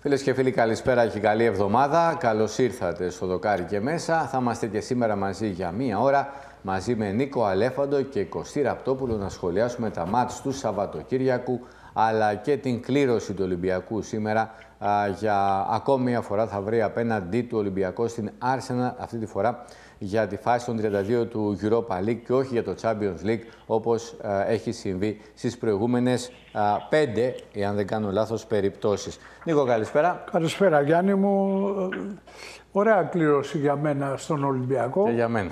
Φίλες και φίλοι, καλησπέρα και καλή εβδομάδα. Καλώς ήρθατε στο Δοκάρι και μέσα. Θα είμαστε και σήμερα μαζί για μία ώρα, μαζί με Νίκο Αλέφαντο και Κωστή Ραπτόπουλο, να σχολιάσουμε τα μάτς του Σαββατοκύριακου, αλλά και την κλήρωση του Ολυμπιακού σήμερα. Για ακόμη μια φορά θα βρει απέναντί του Ολυμπιακό στην Arsenal, αυτή τη φορά για τη φάση των 32 του Europa League και όχι για το Champions League, όπως έχει συμβεί στις προηγούμενες 5, εάν δεν κάνω λάθος, περιπτώσεις. Νίκο, καλησπέρα. Καλησπέρα, Γιάννη μου. Ωραία κλήρωση για μένα στον Ολυμπιακό. Και για μένα.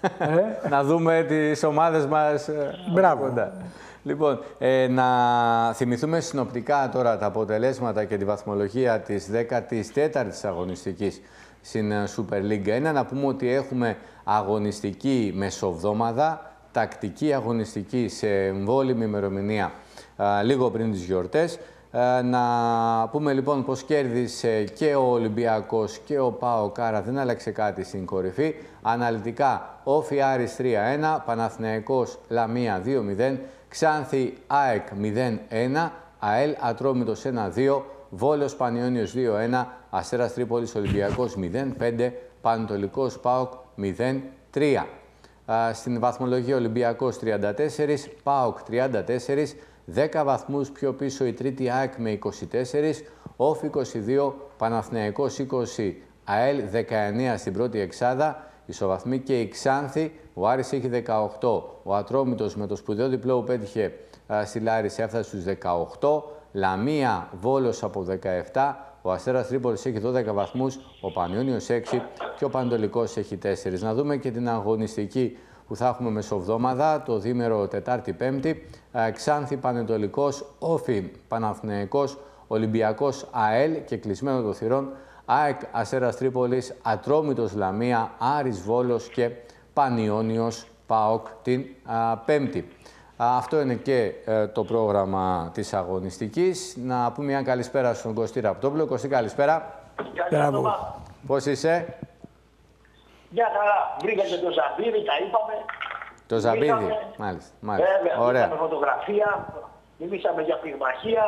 Να δούμε τις ομάδες μας. Μπράβο. Κοντά. Λοιπόν, να θυμηθούμε συνοπτικά τώρα τα αποτελέσματα και τη βαθμολογία της 14ης αγωνιστικής στην Super League 1. Να πούμε ότι έχουμε αγωνιστική μεσοβδόμαδα, τακτική αγωνιστική σε εμβόλυμη ημερομηνία λίγο πριν τις γιορτές. Να πούμε λοιπόν πως κέρδισε και ο Ολυμπιακός και ο ΠΑΟΚ, άρα δεν άλλαξε κάτι στην κορυφή. Αναλυτικά, Όφι Άρης 3-1, Παναθηναϊκός Λαμία 2-0, Ξάνθη ΑΕΚ 0-1, ΑΕΛ Ατρόμητος 1-2, Βόλος Πανιώνιος 2-1, Αστέρας Τρίπολης Ολυμπιακός 0-5, Πανετολικός ΠΑΟΚ 0-3. Στην βαθμολογία Ολυμπιακός 34, ΠΑΟΚ 34, 10 βαθμούς πιο πίσω η τρίτη ΑΕΚ με 24, Όφι 22, Παναθηναϊκός 20, ΑΕΛ 19 στην πρώτη εξάδα, ισοβαθμοί και η Ξάνθη, ο Άρης έχει 18, ο Ατρόμητος με το σπουδαίο διπλό που πέτυχε στη Λάρισα έφτασε στους 18, Λαμία Βόλος από 17, ο Αστέρας Τρίπολης έχει 12 βαθμούς, ο Πανιώνιος 6 και ο Πανετολικός έχει 4. Να δούμε και την αγωνιστική που θα έχουμε μεσοβδόμαδα, το διήμερο Τετάρτη-Πέμπτη. Ξάνθη Πανετολικός, Όφι Παναθηναϊκός, Ολυμπιακός ΑΕΛ και κλεισμένο των θυρών ΑΕΚ Αστέρας Τρίπολης, Ατρόμητος Λαμία, Άρης Βόλος και Πανιώνιος ΠΑΟΚ την Πέμπτη. Αυτό είναι και το πρόγραμμα της αγωνιστικής. Να πούμε μια καλησπέρα στον Κωστή Ραπτόπουλο. Κωστή, καλησπέρα. Καλησπέρα. Πώς είσαι? Μια χαρά. Βρήκα και το Ζαμπίδι, τα είπαμε. Το Ζαμπίδι, μάλιστα. Βέβαια, ωραία. είδαμε φωτογραφία, μιλήσαμε για πυγμαχία,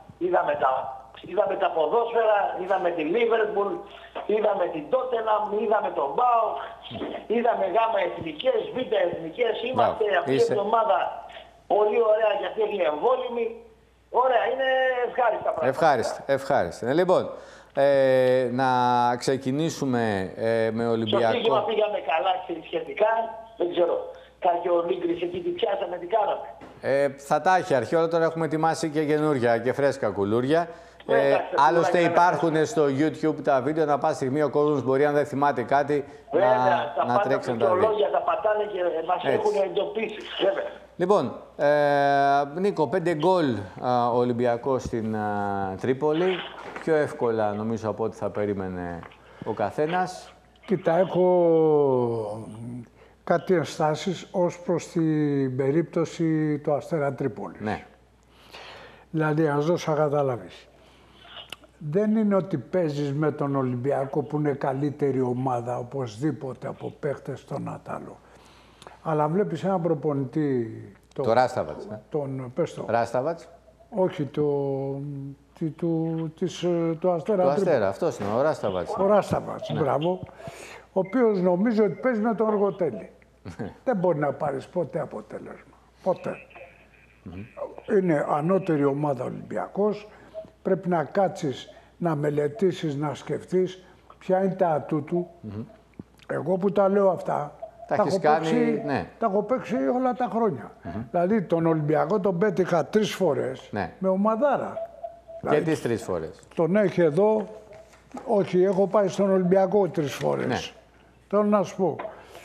είδαμε τα ποδόσφαιρα, είδαμε τη Λίβερπουλ, είδαμε την Τότεναμ, είδαμε τον ΠΑΟΚ, είδαμε γάμα εθνικές, β' εθνικές. Είμαστε αυτή η εβδομάδα πολύ ωραία γιατί έχει εμβόλυμη. Ωραία, είναι ευχάριστα πράγματα. Ευχάριστα. Λοιπόν, να ξεκινήσουμε με Ολυμπιακό. Στο στοίχημα πήγαμε καλά σχετικά, δεν ξέρω. Κάποιο Λίγκρης εκεί τι πιάσαμε, τι κάναμε. Θα τα έχει αρχή, όλα τώρα έχουμε ετοιμάσει και καινούρια και φρέσκα κουλούρια. Άλλωστε υπάρχουν στο YouTube τα βίντεο, να πάση στιγμή ο κόσμος μπορεί, αν δεν θυμάται κάτι, να τρέξει να τα δει. Τα πατάνε και μας έχουν εντοπίσει. Βέβαια. Λοιπόν, Νίκο, 5 γκολ ο Ολυμπιακός στην Τρίπολη. Πιο εύκολα νομίζω από ό,τι θα περίμενε ο καθένας. Κοίτα, έχω κάτι ενστάσεις ως προς την περίπτωση του Αστέρα Τρίπολης. Ναι. Δηλαδή, ας δώσω να καταλάβεις. Δεν είναι ότι παίζεις με τον Ολυμπιακό που είναι καλύτερη ομάδα οπωσδήποτε από παίχτες τον Ατάλο. Αλλά βλέπεις έναν προπονητή... Το Ράσταβατς. Πες το. Ράσταβατς. Όχι, του Αστέρα. Το Αστέρα, αυτός είναι, ο Ράσταβατς. Ο Ράσταβατς, ναι. Μπράβο. Ο οποίος νομίζει ότι παίζει με τον Αργοτέλη. Δεν μπορεί να πάρεις ποτέ αποτέλεσμα. Ποτέ. Είναι ανώτερη ομάδα Ολυμπιακός. Πρέπει να κάτσεις, να μελετήσεις, να σκεφτείς ποια είναι τα ατού του. Εγώ που τα λέω αυτά, τα έχω παίξει όλα τα χρόνια. Δηλαδή τον Ολυμπιακό τον πέτυχα 3 φορές με ομαδάρα. Και Δηλαδή, τις 3 φορές. Τον έχει εδώ, όχι, έχω πάει στον Ολυμπιακό 3 φορές. Ναι. Θέλω να σου πω.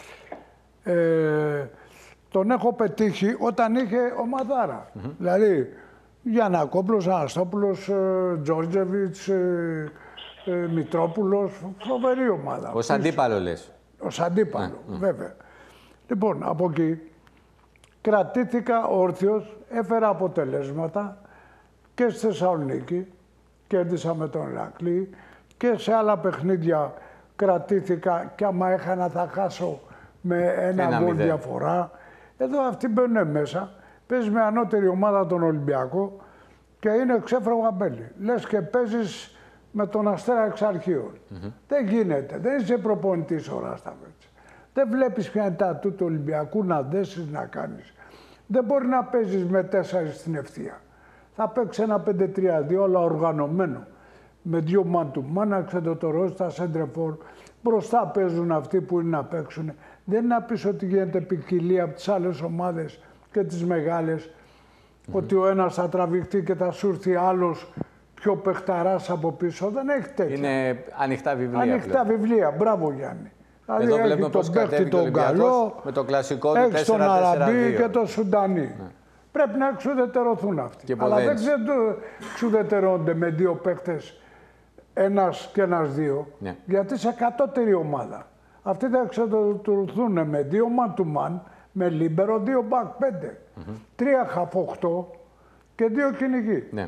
Τον έχω πετύχει όταν είχε ομαδάρα. Δηλαδή, Γιαννακόπουλος, Αναστόπουλος, Τζόρτζεβιτς, Μητρόπουλος, φοβερή ομάδα. Ως αντίπαλο λες. Ως αντίπαλο, βέβαια. Λοιπόν, από εκεί κρατήθηκα όρθιος, έφερα αποτελέσματα και στη Θεσσαλονίκη, κέρδισα με τον Ηρακλή και σε άλλα παιχνίδια κρατήθηκα και άμα έχανα θα χάσω με ένα γκολ διαφορά. Εδώ αυτοί μπαίνουν μέσα, παίζει με ανώτερη ομάδα τον Ολυμπιακό και είναι ξέφραγο αμπέλι. Λες και παίζεις με τον Αστέρα Εξαρχείων. Δεν γίνεται, δεν είσαι προπονητής ο Ράσταβιτς. Δεν βλέπεις ποια είναι τα ατού του Ολυμπιακού να δέσεις να κάνεις. Δεν μπορεί να παίζεις με 4 στην ευθεία. Θα παίξει ένα 5-3-2, αλλά οργανωμένο. Με 2 man to man, εξεντοτορώσει τα σέντρεφορ. Μπροστά παίζουν αυτοί που είναι να παίξουν. Δεν είναι να πεις ότι γίνεται ποικιλία από τις άλλες ομάδες και τις μεγάλες. Ότι ο ένας θα τραβηχτεί και θα σου έρθει άλλος πιο παιχταράς από πίσω. Δεν έχει τέτοια. Είναι ανοιχτά βιβλία. Ανοιχτά βιβλία. Μπράβο Γιάννη. Δηλαδή εδώ βλέπουμε πώς κατέβηκε τον Ολυμπιακός με το κλασικό του 4-4-2. Έχει τον Αραμπί και τον Σουντανί. Ναι. Πρέπει να εξουδετερωθούν αυτοί. Αλλά δεν εξουδετερώνται με 2 παίκτες, ένας και ένας 2, ναι. Γιατί σε κατώτερη ομάδα. Αυτοί θα εξουδετερωθούν με 2 man to man, με λίμπερο, 2 back 5, 3 half 8 και 2 κυνηγοί. Ναι.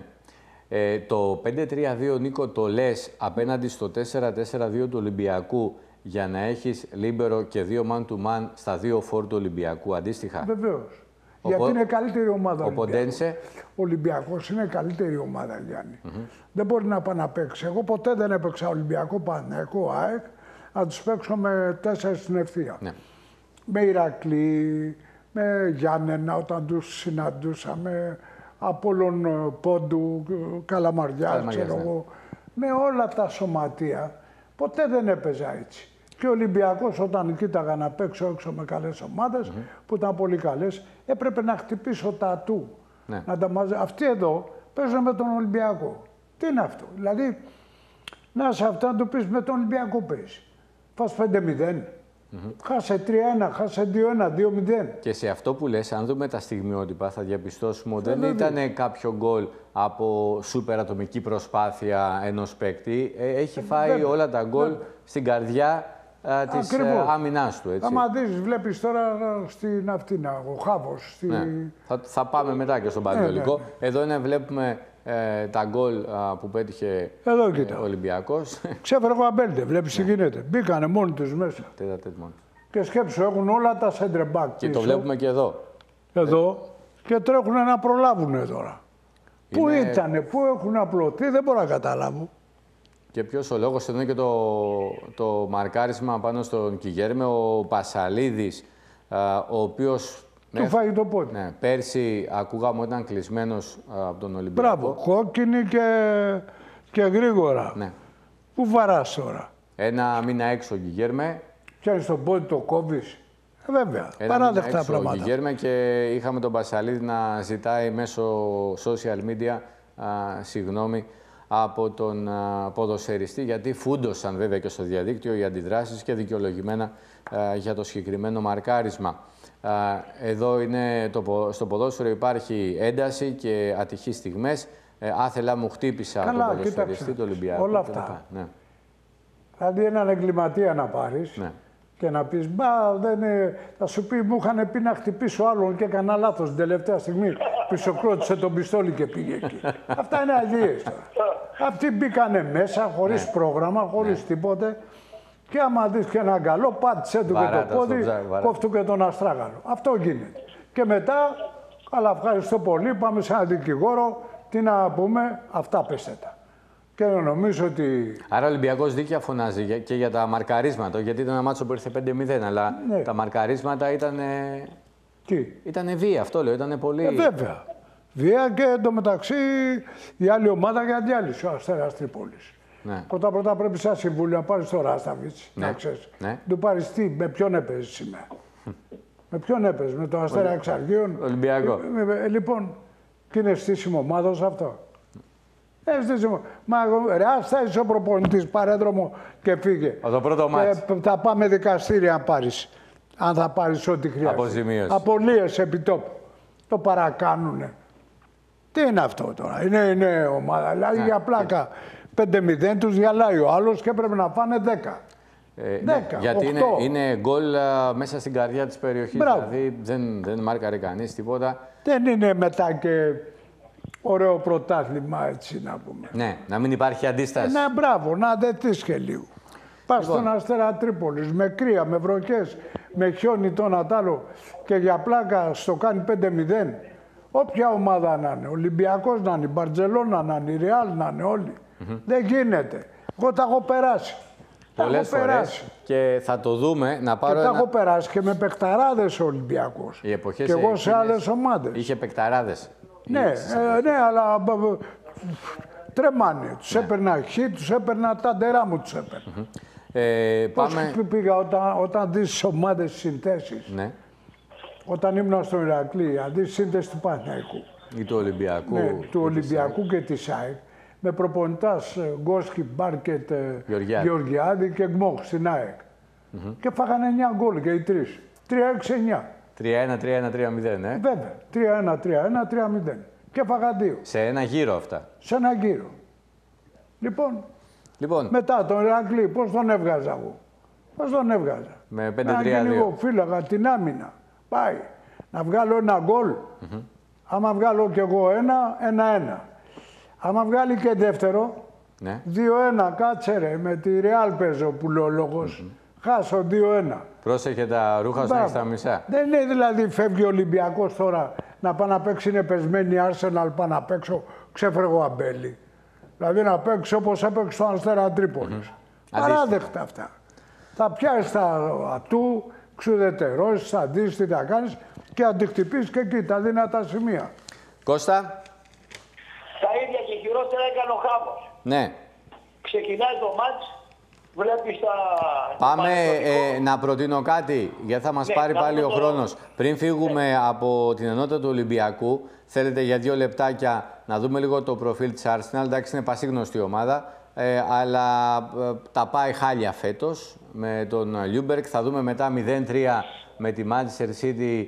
Το 5-3-2, Νίκο, το λες απέναντι στο 4-4-2 του Ολυμπιακού για να έχεις λίμπερο και 2 man to man στα 2 φόρ του Ολυμπιακού, αντίστοιχα. Βεβαίως. Γιατί είναι καλύτερη ομάδα ο Ποντένσε. Ο Ολυμπιακός είναι καλύτερη ομάδα, Γιάννη. Δεν μπορεί να πάει να παίξει. Εγώ ποτέ δεν έπαιξα Ολυμπιακό, Παναθηναϊκό, ΑΕΚ, να τους παίξω με 4 στην ευθεία. Ναι. Με Ηρακλή, με Γιάννενα όταν τους συναντούσαμε, Απόλλων Πόντου, Καλαμαριά, ξέρω εγώ. Με όλα τα σωματεία, ποτέ δεν έπαιζα έτσι. Και ο Ολυμπιακός όταν κοίταγα να παίξω έξω με καλές ομάδες, που ήταν πολύ καλές, έπρεπε να χτυπήσω τα ατού. Ναι. Να τα Αυτοί εδώ παίζουν με τον Ολυμπιακό. Τι είναι αυτό? Δηλαδή, να σε αυτά να το πεις με τον Ολυμπιακό παίζει. Φας 5-0. Χάσε 3-1, χάσε 2-1, 2-0. Και σε αυτό που λες, αν δούμε τα στιγμιότυπα, θα διαπιστώσουμε ότι δεν ήταν κάποιο γκολ από σούπερ ατομική προσπάθεια ενός παίκτη. Έχει φάει όλα τα γκολ στην καρδιά της άμυνάς του. Έτσι. Άμα δεις, βλέπεις τώρα στην Αυτίνα, ο Χάβος. Ναι. Θα πάμε μετά και στον Πανετολικό. Εδώ βλέπουμε τα γκολ που πέτυχε ο Ολυμπιακός. Ξέφερε ο Αμπέλντε, βλέπεις τι γίνεται. Μπήκανε μόνοι τους μέσα. Και σκέψου, έχουν όλα τα center back. Και το βλέπουμε και εδώ. Εδώ. Και τρέχουν να προλάβουν τώρα. Πού ήτανε, πού έχουν απλωθεί, δεν μπορώ να καταλάβω. Και ποιος ο λόγος, εδώ είναι και το μαρκάρισμα πάνω στον Κιγέρμε, ο Πασαλίδης, ο οποίος... Του φάγει το πόδι. Ναι, πέρσι ακούγαμε ότι ήταν κλεισμένος από τον Ολυμπιακό. Μπράβο, κόκκινη και γρήγορα. Ναι. Πού βαράς τώρα? Ένα μήνα έξω ο Κιγέρμε. Πιάνεις τον πόδι, το κόβεις. Βέβαια, παράδεκτα πράγματα. Ο Κιγέρμε και είχαμε τον Πασαλίδη να ζητάει μέσω social media συγγνώμη από τον ποδοσφαιριστή, γιατί φούντωσαν βέβαια και στο διαδίκτυο οι αντιδράσεις και δικαιολογημένα για το συγκεκριμένο μαρκάρισμα. Εδώ είναι στο ποδόσφαιρο υπάρχει ένταση και ατυχείς στιγμές. Άθελα μου χτύπησα τον ποδοσφαιριστή του Ολυμπιακού. Όλα αυτά. Ναι. Δηλαδή έναν εγκληματία να πάρεις και να πεις θα σου πει μου είχαν πει να χτυπήσω άλλον και έκανα λάθος την τελευταία στιγμή. Πισωκρότησε τον πιστόλι και πήγε εκεί. Αυτά είναι αγίες τώρα. Αυτοί μπήκανε μέσα χωρίς πρόγραμμα, χωρίς τίποτε. Και άμα δεις και έναν καλό, πάτησε του και το πόδι, κόφτου και τον αστράγαλο. Αυτό γίνεται. Και μετά, καλά ευχαριστώ πολύ, πάμε σε έναν δικηγόρο, τι να πούμε, αυτά πέστε τα. Και νομίζω ότι... Άρα ο Ολυμπιακός δίκαια φωνάζει και για τα μαρκαρίσματα, γιατί ήταν ένα μάτσο που ήρθε 5-0, αλλά τα μαρκαρίσματα ήταν... Τι? Ήτανε βία, αυτό λέω, ήτανε πολύ... Βέβαια. Βία και εντωμεταξύ η άλλη ομάδα για διάλυση, ο Αστέρας Τρίπολης. Ναι. Πρώτα πρέπει σαν συμβούλιο να πάρεις το Ράσταβιτς, να ξέρεις. Ναι. Του πάρεις τι, με ποιον έπαιζες σήμερα. Με ποιον έπαιζες, με το Αστέρα Εξαρχείων. Ολυμπιακό. Λοιπόν, και είναι στήσιμο ομάδος αυτό. Στήσιμο. Μα Άστα είσαι ο προπονητής, παρέδρομο και φύγε. Το πρώτο μάτς. Θα πάμε δικαστήρια αν πάρεις. Αν θα πάρεις ό,τι χρειάζεται. Αποζημίωση. Απολύες επιτόπου. Το παρακάνουνε. Τι είναι αυτό τώρα, είναι ομάδα. Δηλαδή για πλάκα 5-0 τους διαλάει ο άλλος και πρέπει να πάνε 10. 10, γιατί 8. είναι γκολ μέσα στην καρδιά της περιοχής. Μπράβο. Δηλαδή δεν μάρκαρε κανείς τίποτα. Δεν είναι μετά και ωραίο πρωτάθλημα έτσι να πούμε. Ναι, να μην υπάρχει αντίσταση. Ναι, μπράβο, να δεθείς και λίγο. Πας στον Αστέρα Τρίπολης με κρύα, με βροχές, με χιόνι το ένα τ' άλλο και για πλάκα στο κάνει 5-0. Όποια ομάδα να είναι, Ολυμπιακός να είναι, Μπαρτζελώνα να είναι, Ρεάλ να είναι όλοι. Δεν γίνεται. Εγώ τα έχω περάσει. Πολλές φορές και θα το δούμε. Να πάρω τα έχω περάσει και με παικταράδες ο Ολυμπιακός. Και εγώ σε άλλες ομάδες. Είχε παικταράδες. Ναι, αλλά τρεμάνε. Τους έπαιρνα τους έπαιρνα τα ντερά μου τους έπαιρνα. Πώς πήγα όταν δεις τις ομάδες τις συνθέσεις. Ναι. Όταν ήμουν στον Ηρακλή, αντί σύνθεση του Παναθηναϊκού. Ή του Ολυμπιακού. Ναι, του Ολυμπιακού και της ΑΕΚ. Με προπονητάς Γκόσκι, Μπάρκετ, Γεωργιάδη και Γκμόχ στην ΑΕΚ. Και φάγανε 9 γκολ και οι τρεις. 3-6-9. 3-1, 3-1, 3-0, Βέβαια. 3-1, 3-1, 3-0. Και φάγα 2. Σε ένα γύρο αυτά. Σε ένα γύρο. Λοιπόν, μετά τον Ηρακλή, πώς τον έβγαζα εγώ. Πώς τον έβγαζα. Με 5-3-2. Εγώ φύλαγα την άμυνα. Πάει. Να βγάλω ένα γκολ. Άμα βγάλω κι εγώ 1-1. Άμα βγάλει και δεύτερο, 2-1, κάτσε ρε, με τη Ρεάλ παίζω που λέω λόγος. Χάσω 2-1. Πρόσεχε τα ρούχα σου στα μισά. Δεν είναι δηλαδή φεύγει ο Ολυμπιακός τώρα να πάει να παίξει, είναι πεσμένη η Arsenal, πάει να παίξω, ξέφρεγω αμπέλι. Δηλαδή να παίξει όπως έπαιξε στο Αστέρα Τρίπολης. Παράδεκτα αυτά. Θα πιάσεις τα ατού, ξουδετερώσεις, θα δεις τι θα κάνεις και αντιχτυπείς και εκεί τα δυνατά σημεία. Κώστα. Τα ίδια και χειρότερα έκανε ο Χάμος. Ναι. Ξεκινάει το μάτς, βλέπεις τα... Πάμε να προτείνω κάτι, γιατί θα μας πάρει πάλι ο χρόνος. Πριν φύγουμε από την ενότητα του Ολυμπιακού, θέλετε για 2 λεπτάκια να δούμε λίγο το προφίλ της Arsenal. Εντάξει, είναι πασίγνωστη ομάδα, αλλά τα πάει χάλια φέτος με τον Ljungberg. Θα δούμε μετά 0-3 με τη Manchester City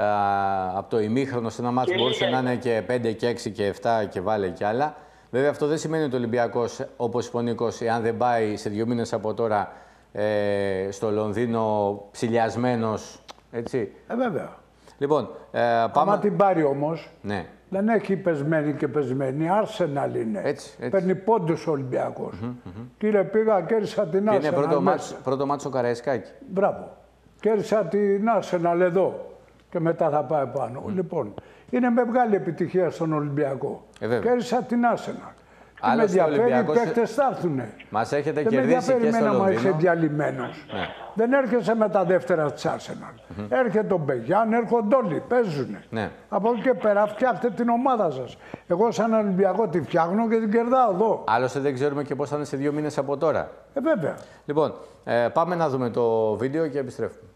από το ημίχρονο σε ένα μάτς που μπορούσε να είναι και 5 και 6 και 7 και βάλε κι άλλα. Βέβαια αυτό δεν σημαίνει ότι ο Ολυμπιακός, όπως είπε ο Νίκος, εάν δεν πάει σε 2 μήνες από τώρα στο Λονδίνο ψηλιασμένος, έτσι. Βέβαια. Λοιπόν, πάμε... Άμα την πάρει όμως, ναι. Δεν έχει πεσμένη και πεσμένη. Arsenal είναι. Έτσι. Παίρνει πόντους ο Ολυμπιακός. Κύριε, πήγα, κέρδισα την Arsenal. Είναι πρώτο μάτσο Καραϊσκάκη. Μπράβο. Κέρδισα την Arsenal εδώ. Και μετά θα πάει πάνω. Λοιπόν, είναι μεγάλη επιτυχία στον Ολυμπιακό. Κέρδισα την Arsenal. Τι με ενδιαφέρει, οι παίκτες θα έρθουνε. Μας έχετε δεν κερδίσει με και στο Λονδίνο. Μα είσαι διαλυμένος. Ναι. Δεν έρχεσαι με τα δεύτερα της Arsenal. Έρχεται ο Μπεγιάν, έρχονται όλοι, παίζουνε. Ναι. Από εκεί και πέρα φτιάχτε την ομάδα σας. Εγώ σαν Ολυμπιακό τη φτιάχνω και την κερδάω εδώ. Άλλωστε δεν ξέρουμε και πώς θα είναι σε 2 μήνες από τώρα. Βέβαια. Λοιπόν, πάμε να δούμε το βίντεο και επιστρέφουμε.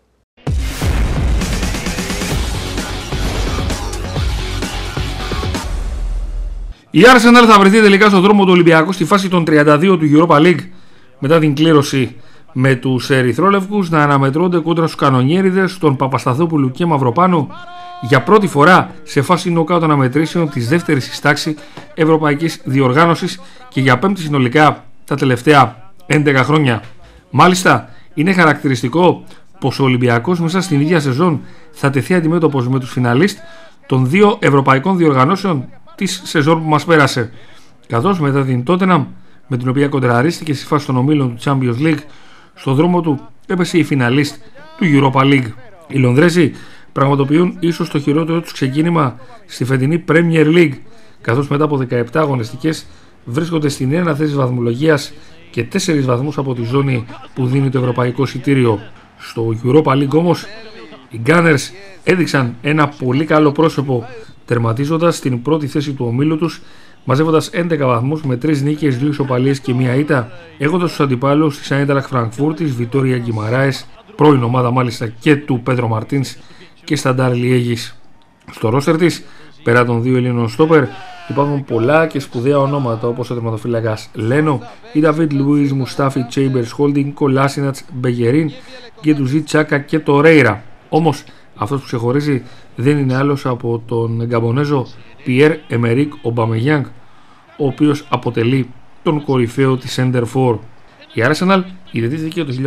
Η Arsenal θα βρεθεί τελικά στον δρόμο του Ολυμπιακού στη φάση των 32 του Europa League μετά την κλήρωση με τους ερυθρόλευκους να αναμετρώνται κόντρα στους κανονιέριδες των Παπασταθόπουλου και Μαυροπάνου για πρώτη φορά σε φάση νοκάουτ αναμετρήσεων της δεύτερης εις τάξη ευρωπαϊκής διοργάνωσης και για πέμπτη συνολικά τα τελευταία 11 χρόνια. Μάλιστα, είναι χαρακτηριστικό πως ο Ολυμπιακός μέσα στην ίδια σεζόν θα τεθεί αντιμέτωπος με τους φιναλίστ των 2 ευρωπαϊκών διοργανώσεων της σεζόν που μας πέρασε, καθώς μετά την Tottenham με την οποία κοντραρίστηκε στη φάση των ομίλων του Champions League, στον δρόμο του έπεσε η φιναλίστ του Europa League. Οι Λονδρέζοι πραγματοποιούν ίσως το χειρότερο τους ξεκίνημα στη φετινή Premier League, καθώς μετά από 17 αγωνιστικές βρίσκονται στην 1 θέση βαθμολογίας και 4 βαθμούς από τη ζώνη που δίνει το ευρωπαϊκό εισιτήριο. Στο Europa League όμως οι Gunners έδειξαν ένα πολύ καλό πρόσωπο, τερματίζοντας στην πρώτη θέση του ομίλου τους, μαζεύοντας 11 βαθμούς με 3 νίκες, 2 ισοπαλίες και 1 ήττα, έχοντας τους αντιπάλους της Άιντραχτ Φραγκφούρτης, Βιτόρια Γκιμαράες, πρώην ομάδα μάλιστα και του Πέντρο Μαρτίνς και Σταντάρ Λιέγης. Στο ρόστερ της, πέρα των 2 Ελλήνων στόπερ, υπάρχουν πολλά και σπουδαία ονόματα όπως ο τερματοφύλακας Λένο, η Νταβίτ Λουίς, Μουστάφι, Τσέιμπερς, Χόλντινγκ, Κολάσινατς, Μπεγερίν, Γκεντουζί, Τσάκα και το Ρέιρα. Όμως αυτός που ξεχωρίζει δεν είναι άλλος από τον Γκαμπονέζο Πιέρ Εμερίκ Ομπαμεγιάνγκ, ο οποίος αποτελεί τον κορυφαίο της Center For. Η Arsenal ιδρύθηκε το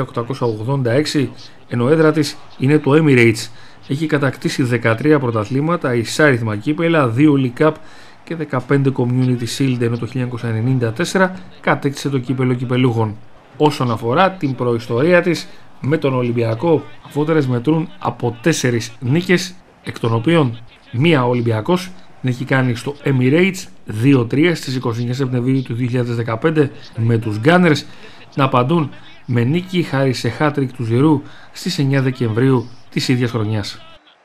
1886, ενώ έδρα της είναι το Emirates. Έχει κατακτήσει 13 πρωταθλήματα, εισάριθμα κύπελα, 2 League Cup και 15 Community Shield, ενώ το 1994 κατέκτησε το κύπελο κυπελούχων. Όσον αφορά την προϊστορία της με τον Ολυμπιακό, αφότερες μετρούν από 4 νίκες, εκ των οποίων 1 Ολυμπιακός την έχει κάνει στο Emirates 2-3 στις 29 Σεπτεμβρίου του 2015 με τους Gunners να απαντούν με νίκη χάρη σε hat-trick του Ζιρού στις 9 Δεκεμβρίου της ίδιας χρονιάς.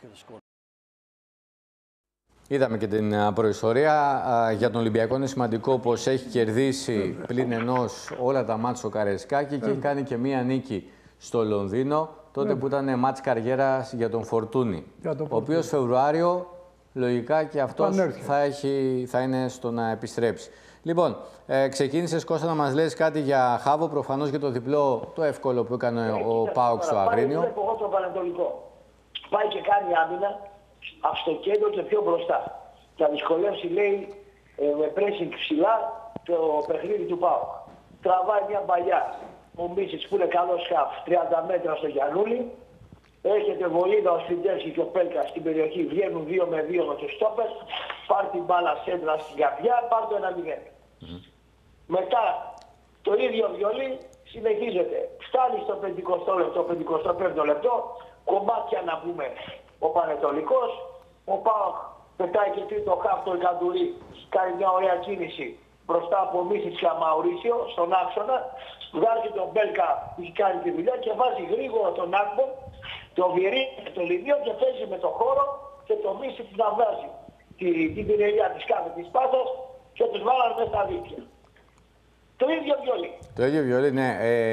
Είδαμε και την προϊστορία. Για τον Ολυμπιακό είναι σημαντικό πως έχει κερδίσει πλην ενός όλα τα μάτς στο Καραϊσκάκι και έχει κάνει και μία νίκη στο Λονδίνο, τότε που ήταν μάτς καριέρας για τον Φορτούνη, ο οποίος Φεβρουάριο λογικά και αυτός θα είναι στο να επιστρέψει. Λοιπόν, ξεκίνησες, Κώστα, να μας λες κάτι για Χάβο, προφανώς για το διπλό, το εύκολο που έκανε ο ΠΑΟΚ στο Αγρίνιο. Εγώ το Πανετολικό. Πάει και κάνει άμυνα από το κέντρο και πιο μπροστά. Θα δυσκολεύσει, λέει, με pressing ψηλά το παιχνίδι του ΠΑΟΚ. Τραβάει μια παλιά. Ο Μίσιτς που είναι καλός χαφ, 30 μέτρα στο Γιαννούλη. Έχετε βολίδα ο Σφιντέρσκι και ο Πέλκα στην περιοχή. Βγαίνουν 2 με 2 με τους στόπες. Πάρ' την μπάλα σέντρα στην καρδιά, πάρ' το 1-0. Μετά το ίδιο βιολί συνεχίζεται. Φτάνει στο 50 λεπτό, 55 λεπτό. Κομμάτια να πούμε ο Πανετολικός. Ο ΠΑΟΚ πετάει και τρίτο χαφ το Εκαντουρί. Κάνει μια ωραία κίνηση μπροστά από Μίσιτς και Μαουρίσιο στον άξονα. Βγάζει τον Μπέλκα που έχει κάνει τη δουλειά και βάζει γρήγορα τον Άκμπο, το Βιερί και το Λιβίο και παίζει με το χώρο και το Μίσιτς να βγάζει την πυρελιά της κάθε της πάθος και τους βάλανε μέσα στα δίκτυα. Το ίδιο βιολί. Το ίδιο βιολί, ναι.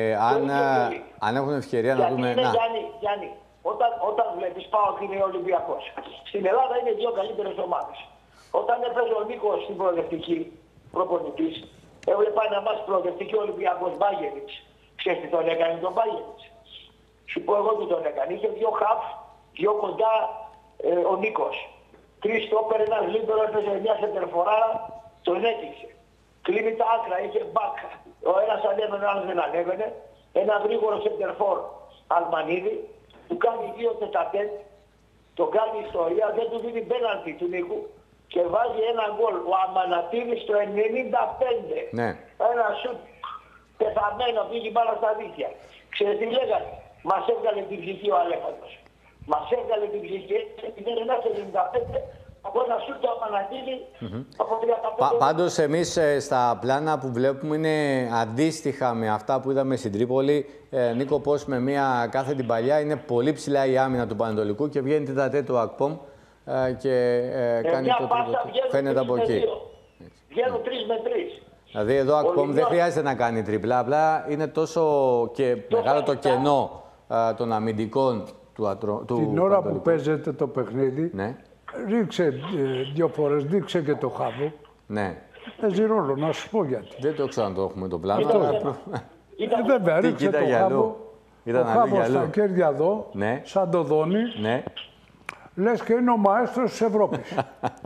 Αν έχουν ευκαιρία να δούμε... Γιάννη, όταν βλέπεις πάω ότι είναι Ολυμπιακός. Στην Ελλάδα είναι δύο καλύτερες ομάδες. Όταν έπαιζε ο Νίκος στην προοδευτική προπονητής, έβλεπα ένα μας προοδευτική Ολυμπιακός Μπάγεριτς. Ξέρεις τι τον έκανε τον Μπάγεριτς? Σου πω εγώ τι τον έκανε. Είχε δύο χαφ, δύο κοντά ο Νίκος. 3 στόπερ, ένας λίμπερο, έπαιζε μια σεντερφοράρα, τον έκλεισε. Κλείνει τα άκρα, είχε μπάκα. Ο ένας ανέβαινε, ο άλλος δεν ανέβαινε. Ένα γρήγορο σεντερφόρ Αλμανίδη, του κάνει 2 τετατέτ, τον κάνει ιστορία, δεν του δίνει πέναλτι του Νίκου και βάζει ένα γκολ. Ο Αμανατίδης το 95. Ναι. Ένα σουτ πεθαμένο, πήγε μπάλα στα δίχτυα. Ξέρετε τι λέγανε? Μας έβγαλε την ψυχή ο Αλέφαντος. Μας έβγαλε την ψυχή και την ένα στο 95 από ένα σουτ του Αμανατίδη από 35. Πάντως εμείς στα πλάνα που βλέπουμε είναι αντίστοιχα με αυτά που είδαμε στην Τρίπολη. Νίκο, πως με μια κάθετη παλιά είναι πολύ ψηλά η άμυνα του Πανετολικού και βγαίνει την τατέ του Ακπομ και κάνει το τρίτο. Φαίνεται από εκεί. Βγαίνουν 3 με 3. Δηλαδή εδώ ο Ακπομ δεν χρειάζεται να κάνει τριπλά, απλά είναι τόσο και μεγάλο το κενό των αμυντικών του Πανετολικού. Την ώρα που παίζεται το παιχνίδι, ναι, ρίξε 2 φορές, δείξε και το Χάβο. Ναι. Παίζει ρόλο, να σου πω γιατί. Δεν το ξέρω αν το έχουμε το πλάνο. Βέβαια, ρίξε το Χάβο. Ο Χάβο στα κέρδια εδώ, ναι, σαν το δόνι, ναι, λες και είναι ο μαέστρος της Ευρώπης.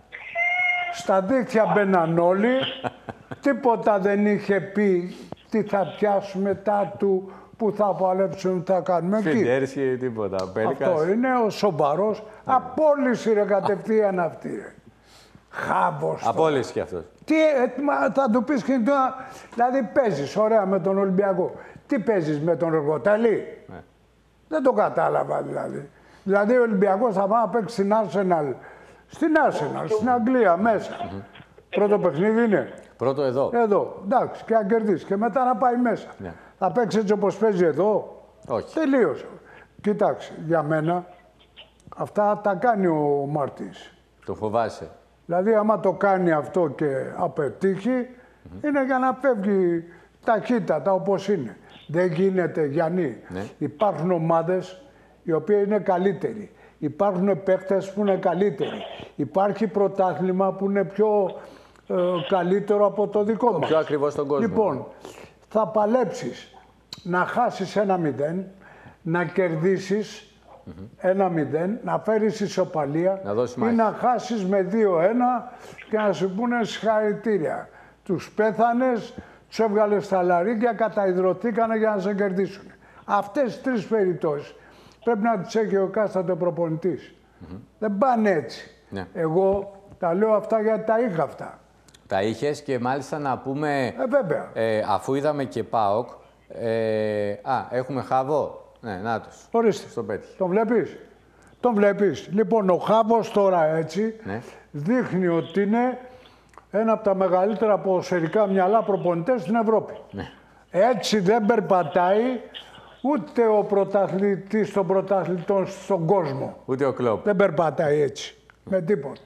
Στα δίκτυα μπαίναν όλοι, τίποτα δεν είχε πει τι θα πιάσουμε μετά του, που θα παλέψουμε, τι θα κάνουμε εκεί. Φιντέρσκι, τίποτα. Πέλικας. Αυτό είναι ο σοβαρός. Απόλυση ρε κατευθείαν αυτή. Ρε. Χάβος. Απόλυση κι αυτός. Τι, θα του πεις και τώρα, δηλαδή παίζεις ωραία με τον Ολυμπιακό. Τι παίζεις με τον Εργοτέλη? Ναι. Δεν το κατάλαβα δηλαδή. Δηλαδή ο Ολυμπιακός θα πάει να παίξει στην Arsenal. Στην Arsenal, στην Αγγλία μέσα. Πρώτο παιχνίδι είναι. Πρώτο εδώ. Εδώ, εντάξει, και να κερδίσει. Και μετά να πάει μέσα. Ναι. Θα παίξει έτσι όπως παίζει εδώ. Όχι. Τελείωσε. Κοιτάξτε, για μένα αυτά τα κάνει ο Μάρτινς. Το φοβάσαι. Δηλαδή, άμα το κάνει αυτό και απετύχει, είναι για να φεύγει ταχύτατα όπως είναι. Δεν γίνεται, Γιάννη. Ναι. Υπάρχουν ομάδες οι οποίες είναι καλύτεροι. Υπάρχουν παίκτες που είναι καλύτεροι. Υπάρχει πρωτάθλημα που είναι πιο καλύτερο από το δικό μας. Πιο ακριβώς στον κόσμο. Λοιπόν, θα παλέψεις να χάσεις 1-0, να κερδίσεις 1-0, να φέρεις ισοπαλία ή να χάσεις με 2-1 και να σου πούνε συγχαρητήρια. Τους πέθανες, τους έβγαλες στα λαρίκια, καταϊδρωθήκανε για να σε κερδίσουν. Αυτές τις 3 περιπτώσεις πρέπει να τις έχει ο κάστατο προπονητής. Δεν πάνε έτσι. Ναι. Εγώ τα λέω αυτά γιατί τα είχα αυτά. Τα είχες και μάλιστα να πούμε, βέβαια. Αφού είδαμε και ΠΑΟΚ, έχουμε Χάβο. Ναι, νάτος. Ορίστε. Στο πέτυχε. Τον βλέπεις. Τον βλέπεις. Λοιπόν, ο Χάβος τώρα έτσι Ναι. δείχνει ότι είναι ένα από τα μεγαλύτερα ποδοσφαιρικά μυαλά προπονητές στην Ευρώπη. Ναι. Έτσι δεν περπατάει ούτε ο πρωταθλητής των πρωταθλητών στον κόσμο. Ούτε ο Κλόπ. Δεν περπατάει έτσι. Με τίποτε.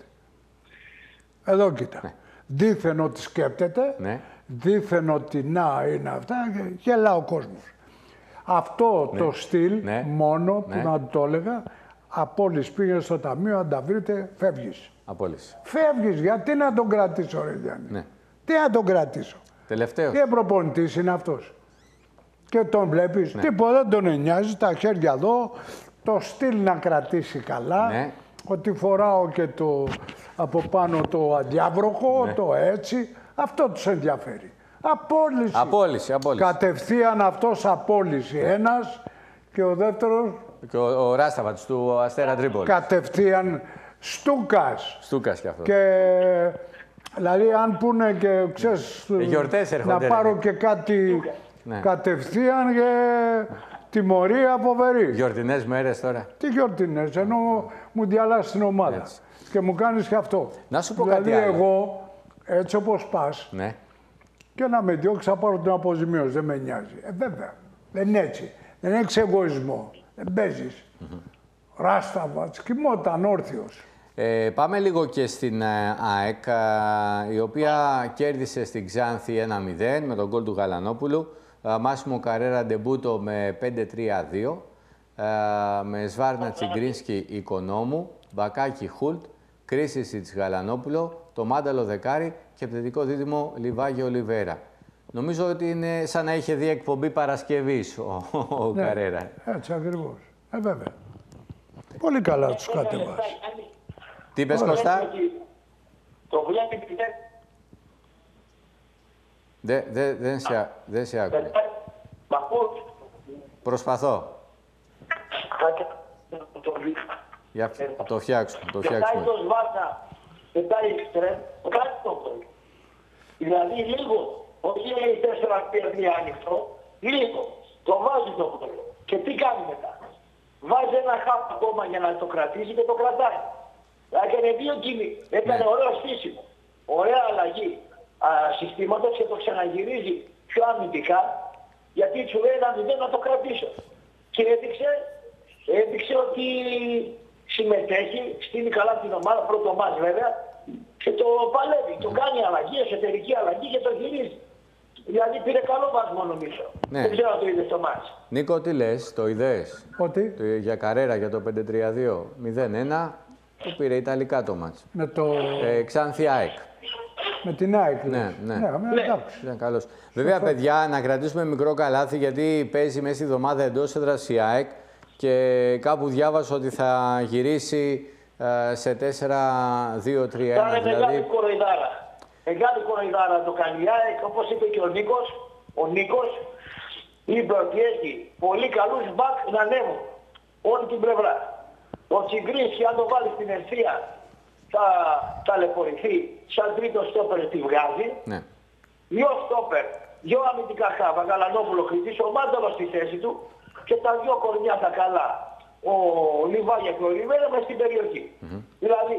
Εδώ κοίτα. Ναι. Δήθεν ότι σκέπτεται, Ναι. δήθεν ότι να είναι αυτά και γελά ο κόσμος. Αυτό το στυλ Ναι. μόνο που Ναι. να του το έλεγα, απόλυση πήγαινε στο ταμείο, αν τα βρείτε, φεύγεις. Απόλυση. Φεύγεις, γιατί να τον κρατήσω ρε Γιάννη. Ναι. Τι να τον κρατήσω. Τελευταίο. Τι προπονητής είναι αυτός. Και τον βλέπεις, Ναι. τίποτα δεν τον νοιάζει, τα χέρια εδώ, το στυλ να κρατήσει καλά. Ναι. Ότι φοράω και το από πάνω το αδιάβροχο, Ναι. το έτσι. Αυτό τους ενδιαφέρει. Απόλυση. Απόλυση. Κατευθείαν αυτός απόλυση. Ένας και ο δεύτερος Και ο Ράσταβατς του Αστέρα Τρίπολης. κατευθείαν Στούκας. Στούκας κι αυτό. Και δηλαδή αν πούνε και ξέρεις γιορτές να έρχονται, πάρω ρε. και κάτι Ναι. κατευθείαν και τιμωρία φοβερή. Γιορτινές μέρες τώρα. Τι γιορτινές, ενώ μου διαλάσεις την ομάδα. Έτσι. Και μου κάνεις και αυτό. Να σου πω δηλαδή κάτι άλλο. εγώ, έτσι όπως πας, Ναι. και να με διώξει θα πάρω την αποζημίωση, δεν με νοιάζει. Βέβαια, δεν είναι έτσι. Δεν έχεις εγωισμό, δεν παίζεις. Ράσταβατς, κοιμόταν όρθιος. Πάμε λίγο και στην ΑΕΚ, η οποία κέρδισε στην Ξάνθη 1-0 με τον γκολ του Γαλανόπουλου. Μάσιμο Καρέρα ντεμπούτο με 5-3-2. Με Σβάρνα Τσιγκρίνσκι Οικονόμου, Μπακάκι Χουλτ, Κρίσισιτς Γαλανόπουλο, το Μάνταλο Δεκάρη και επιθετικό δίδυμο Λιβάγιο Ολιβέρα. Νομίζω ότι είναι σαν να είχε δει εκπομπή Παρασκευής ο Ναι, Καρέρα. έτσι ακριβώς. Βέβαια. Πολύ καλά τους κατεβάσει. Τι είπες, Κωστά? Το βλέπει τι Δεν σε άκουγε. Μ' ακούς? Προσπαθώ. Για το φτιάξουμε. Πετάει το Σβάρνα, πετάει εξτρέμ, κάνει το γκολ. Δηλαδή λίγο, όχι λέει 4-3 ανοιχτό, λίγο, το βάζει το γκολ. Και τι κάνει μετά. Βάζει ένα χάπ ακόμα για να το κρατήσει και το κρατάει. Έκανε δύο κινήσεις, έκανε ωραίο στήσιμο, ωραία αλλαγή συστήματος και το ξαναγυρίζει πιο αμυντικά, γιατί σου λέει ένα 0 να το κρατήσω. Και έδειξε ότι συμμετέχει, στείλει καλά την ομάδα, πρώτο μάτς βέβαια, και το παλεύει, το κάνει αλλαγή, εσωτερική αλλαγή και το γυρίζει. Δηλαδή πήρε καλό βαθμό νομίζω. Ναι. Δεν ξέρω αν το είδες το μάτς. Νίκο, τι λες, το είδες? Ότι Για Καρέρα για το 5-3-2, 0-1, το πήρε Ιταλικά το μάτς. με, το, Ξάνθη ΑΕΚ. με την ΑΕΚ. Ναι, ναι. Εντάξει. Ήταν καλός. Βέβαια, παιδιά, να κρατήσουμε μικρό καλάθι, γιατί παίζει μέσα στη εβδομάδα εντός έδρας η ΑΕΚ και κάπου διάβασα ότι θα γυρίσει σε 4-2-3-1. Κάνε μεγάλη κοροϊδάρα. Μεγάλη κοροϊδάρα το κάνει η ΑΕΚ, όπως είπε και ο Νίκος. Ο Νίκος είπε ότι έχει πολύ καλούς μπακ να ανέβουν όλη την πλευρά. Ο Τσιγκρίνσκι, αν το βάλει στην ευθεία, θα ταλαιπωρηθεί σαν τρίτο στόπερ τη βγάζει. Ναι. Δυο στόπερ, δυο αμυντικά χάβα, Γαλανόπουλο Χρυσής, ο Μάνταλος στη θέση του και τα δυο κορμιά τα καλά. Ο Λιβάγια και ο Λιβέρα μες στην περιοχή. Δηλαδή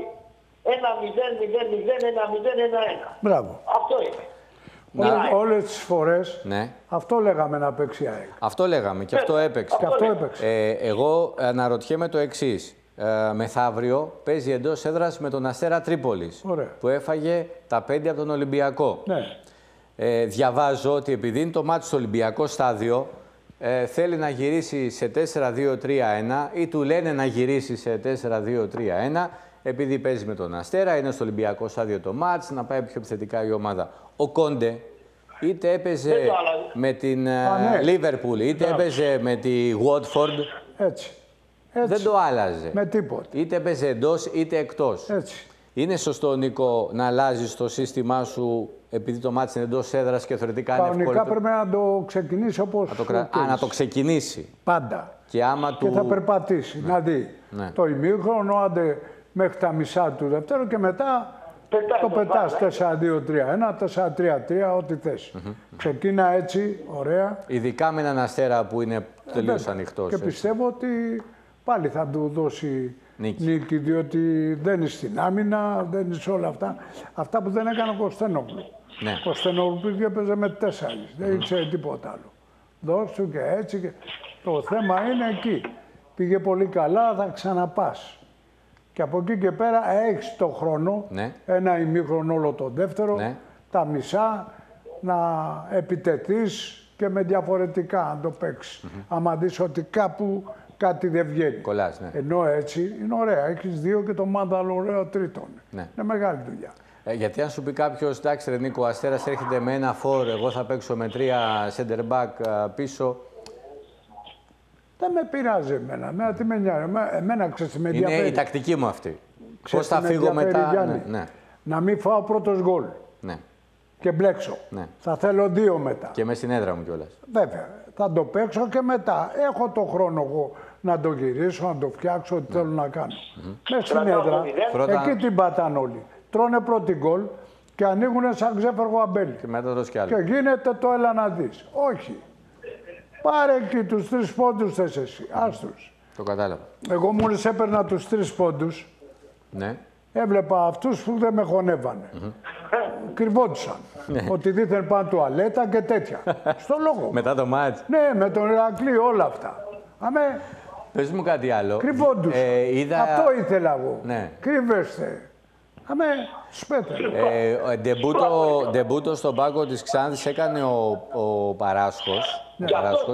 1-0-0-0, 1-0-1-1. Μπράβο. Αυτό είναι. Όλες τις φορές Ναι. αυτό λέγαμε να παίξει η ΑΕΚ. Αυτό λέγαμε και αυτό έπαιξε. Και αυτό έπαιξε. Εγώ αναρωτιέμαι το εξής. Μεθαύριο παίζει εντός έδρας με τον Αστέρα Τρίπολης, Ωραία. που έφαγε τα 5 από τον Ολυμπιακό. Ναι. Διαβάζω ότι επειδή είναι το μάτι στο Ολυμπιακό στάδιο, θέλει να γυρίσει σε 4-2-3-1 ή του λένε να γυρίσει σε 4-2-3-1, επειδή παίζει με τον Αστέρα, είναι στο Ολυμπιακό στάδιο το μάτς, να πάει πιο επιθετικά η ομάδα. Ο Κόντε είτε έπαιζε με την Λίβερπουλ, είτε έπαιζε με τη Watford, Έτσι. δεν το άλλαζε. Με τίποτα. Είτε έπαιζε εντός είτε εκτός. Έτσι. Είναι σωστό, Νίκο, να αλλάζεις το σύστημά σου επειδή το μάτς είναι εντός έδρας και θεωρητικά είναι Κανονικά εύκολο. πρέπει να το ξεκινήσει όπως Να το ξεκινήσει. πάντα. Και άμα Και θα περπατήσει. Να δει το ημίχρονο, άντε μέχρι τα μισά του δεύτερου και μετά το πετάς 4-2-3-1, 4-3-3, ό,τι θες. Ξεκίνα έτσι, ωραία. Ειδικά με έναν Αστέρα που είναι τελείως ανοιχτός. Και πιστεύω ότι πάλι θα του δώσει νίκη, διότι δεν είναι στην άμυνα, δεν είναι σε όλα αυτά. Αυτά που δεν έκανε ο Κωνσταντινόπουλο. Ναι. Ο Κωνσταντινόπουλο έπαιζε με 4, δεν ήξερε τίποτα άλλο. Δώσ' του και έτσι. Και... Το θέμα είναι εκεί. Πήγε πολύ καλά, θα ξαναπάς. Και από εκεί και πέρα έχεις το χρόνο, ναι. ένα ημίχρονο όλο το δεύτερο, ναι. τα μισά, να επιτεθείς και με διαφορετικά αν το παίξεις. Άμα δεις ότι κάπου κάτι δεν βγαίνει. Κολλάς, ναι. Ενώ έτσι είναι ωραία. Έχεις δύο και το μάνταλο ωραίο τρίτον. Ναι. Είναι μεγάλη δουλειά. Γιατί αν σου πει κάποιος, εντάξει ρε Νίκο, ο Αστέρας έρχεται με ένα φορ, εγώ θα παίξω με 3 center back πίσω. Δεν με πειράζει εμένα. Τι με νοιάζει. Εμένα ξέρεις, με ενδιαφέρει. Είναι η τακτική μου αυτή. Πώς θα φύγω μετά. Ναι. Να μην φάω πρώτος γκολ. Ναι. Και μπλέξω. Ναι. Θα θέλω 2 μετά. Και με στην έδρα μου κιόλας. Βέβαια. Θα το παίξω και μετά. Έχω το χρόνο εγώ να το γυρίσω, να το φτιάξω, ό,τι θέλω να κάνω. Μες στην έδρα, εκεί την πατάνε όλοι. Τρώνε πρώτη γκολ και ανοίγουν σαν ξέφεργο αμπέλι. Και μετά τρως κι άλλο. Και γίνεται το έλα να δεις. Όχι. Πάρε εκεί τους 3 πόντους θες εσύ. Άστους. Το κατάλαβα. Εγώ μόλις έπαιρνα τους 3 πόντους, Ναι. έβλεπα αυτούς που δεν με χωνεύανε. Κρυβόντουσαν. Ότι δίθεν πάνε τουαλέτα και τέτοια. Στο λόγο. Μετά το μάτς. Ναι, με τον Ηρακλή όλα αυτά. Αμέ, Πες μου κάτι άλλο. κρυβόντουσαν. Αυτό ήθελα εγώ. Ναι. Κρύβεστε. Αμέ, σπέτε. Ντεμπούτο στον πάγκο της Ξάνθης έκανε ο Παράσχος. Και αυτός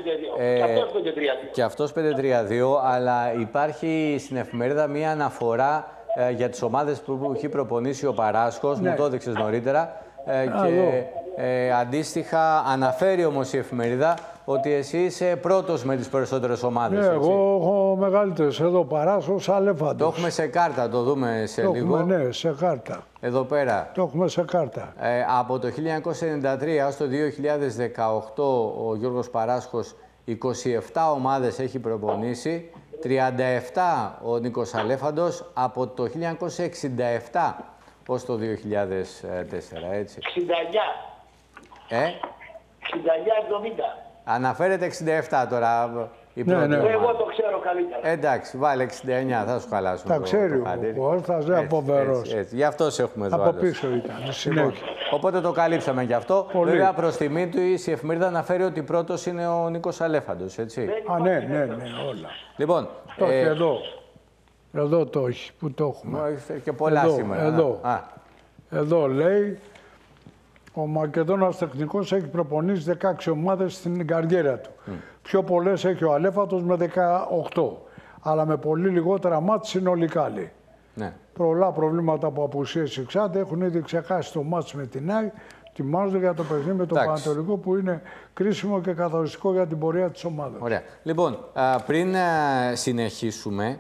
5-3-2. Και αυτός 5-3-2, αλλά υπάρχει στην εφημερίδα μία αναφορά για τις ομάδες που έχει προπονήσει ο Παράσχος, μου το έδειξες νωρίτερα. Και αντίστοιχα αναφέρει όμως η εφημερίδα ότι εσύ είσαι πρώτος με τις περισσότερες ομάδες. Ναι, εγώ έχω μεγαλύτερες. Εδώ Παράσχος, Αλέφαντος. Το έχουμε σε κάρτα, το δούμε σε λίγο. Έχουμε, ναι, σε κάρτα. Εδώ πέρα. Το έχουμε σε κάρτα. Από το 1993 έως το 2018 ο Γιώργος Παράσχος 27 ομάδες έχει προπονήσει, 37 ο Νίκος Αλέφαντος από το 1967 ως το 2004, έτσι. 69. 69-70. Αναφέρεται 67 τώρα. Ναι. Εγώ το ξέρω καλύτερα. Εντάξει, βάλε 69, θα σου χαλάσουμε. Τα ξέρει ο Κώστας, δεν αποβερός. Γι' αυτό σε έχουμε εδώ. Από πίσω ήταν, συνέχεια. Οπότε το καλύψαμε γι' αυτό. Πολύ. Βέβαια, προς τιμή του η εφημερίδα αναφέρει ότι πρώτος είναι ο Νίκος Αλέφαντος, έτσι. Ναι, όλα. Λοιπόν, Το έχει εδώ. Εδώ το έχει, που το έχουμε. Και πολλά εδώ, σήμερα. Εδώ. Εδώ λέει, ο Μακεδόνας τεχνικός έχει προπονήσει 16 ομάδες στην καριέρα του. Πιο πολλές έχει ο Αλέφαντος με 18, αλλά με πολύ λιγότερα μάτς συνολικά, λέει. Ναι. Πολλά προβλήματα από απουσίες εξάντε έχουν ήδη ξεχάσει το μάτς με την ΑΕΚ. Ετοιμάζονται για το παιχνίδι με τον Πανατολικό που είναι κρίσιμο και καθοριστικό για την πορεία της ομάδας. Ωραία. Λοιπόν, πριν συνεχίσουμε,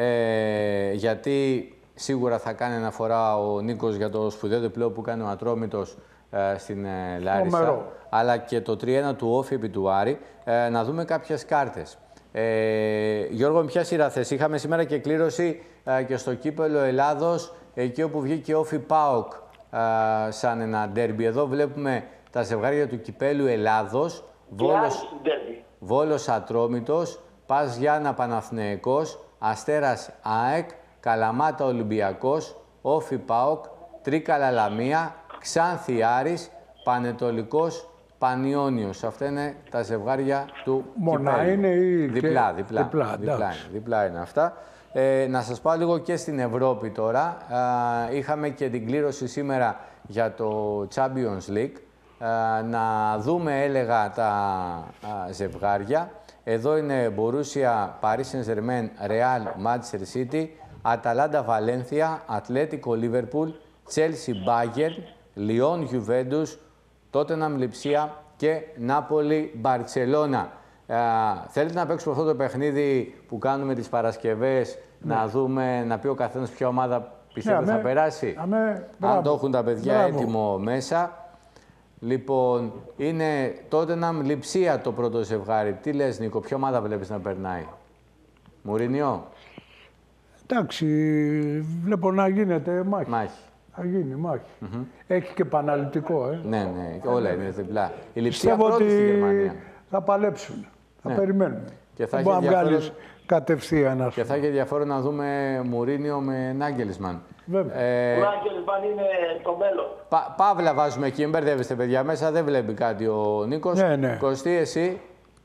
γιατί σίγουρα θα κάνει αναφορά ο Νίκος για το σπουδαίο διπλό που κάνει ο Ατρόμητος στην Λάρισα, αλλά και το 3-1 του Όφη επί του Άρη, να δούμε κάποιες κάρτες. Γιώργο, με ποια σειρά θες? Είχαμε σήμερα και κλήρωση και στο κύπελλο Ελλάδος, εκεί όπου βγήκε Όφη ΠΑΟΚ σαν ένα ντέρμπι. Εδώ βλέπουμε τα ζευγάρια του κυπέλλου Ελλάδος, Βόλος Ατρόμητος, Πας Γιάννα Παναθηναϊκός, Αστέρας ΑΕΚ, Καλαμάτα Ολυμπιακός, Όφη ΠΑΟΚ, Τρίκαλα Λαμία, Ξάνθη Άρης, Πανετολικός Πανιόνιος. Αυτά είναι τα ζευγάρια του κυπέλλου. Είναι ή διπλά είναι αυτά. Να σας πάω λίγο και στην Ευρώπη τώρα. Είχαμε και την κλήρωση σήμερα για το Champions League. Να δούμε, έλεγα, τα ζευγάρια. Εδώ είναι Borussia, Paris Saint-Germain, Real, Manchester City, Αταλάντα Βαλένθια, Ατλέτικο Λίβερπουλ, Chelsea Bayern, Λιόν Juventus, Tottenham Λιψία και Νάπολη Μπαρτσελώνα. Θέλετε να παίξουμε αυτό το παιχνίδι που κάνουμε τις Παρασκευές, να δούμε, να πει ο καθένας ποια ομάδα πιστεύει θα περάσει? Αν το έχουν τα παιδιά έτοιμο μέσα. Λοιπόν, είναι Tottenham Λιψία το πρώτο ζευγάρι. Τι λες, Νίκο, ποια ομάδα βλέπεις να περνάει? Μουρίνιο. Εντάξει, βλέπω να γίνεται μάχη. Θα γίνει μάχη. Έχει και παναλυτικό, Ναι, όλα είναι διπλά. Η Λιψία πιστεύω πρώτη ότι στη Γερμανία. Θα παλέψουν. Θα περιμένουμε. Και θα Δεν μπορεί να έχει βγάλεις κατευθείαν, ας και θα έχει ενδιαφέρον να δούμε Μουρίνιο με Νάγκελσμαν. Βέβαια. Ο Νάγκελσμαν είναι το μέλλον. Παύλα βάζουμε εκεί, μην μπερδεύεστε παιδιά μέσα, δεν βλέπει κάτι ο Νίκος. Ναι, ναι. Κωστή, εσύ.